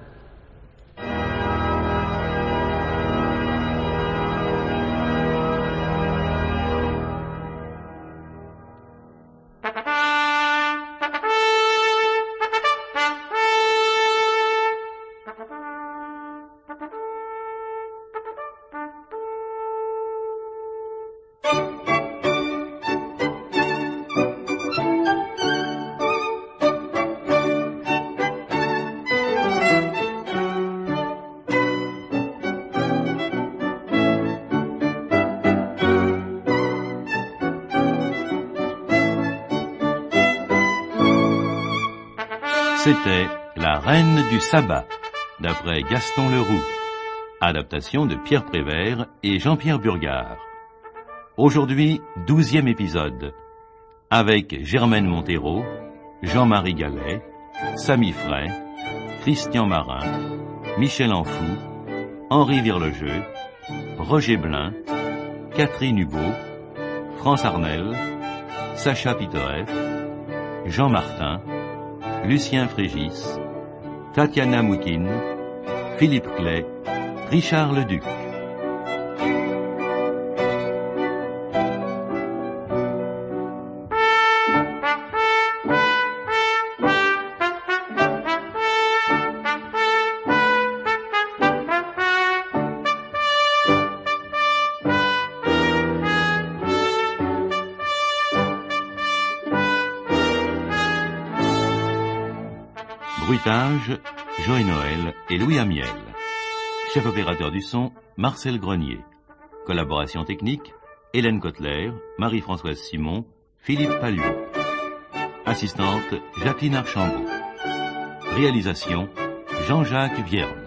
C'était La Reine du Sabbat, d'après Gaston Leroux, adaptation de Pierre Prévert et Jean-Pierre Burgard. Aujourd'hui, 12e épisode, avec Germaine Montero, Jean-Marie Gallet, Samy Fray, Christian Marin, Michel Enfou, Henri Virlegeux, Roger Blin, Catherine Hubault, France Arnel, Sacha Pitoeff, Jean Martin, Lucien Frégis, Tatiana Moukine, Philippe Clay, Richard Leduc. Bruitage, Joël Noël et Louis Amiel. Chef opérateur du son, Marcel Grenier. Collaboration technique, Hélène Kotler, Marie-Françoise Simon, Philippe Palluot. Assistante, Jacqueline Archambault. Réalisation, Jean-Jacques Vierme.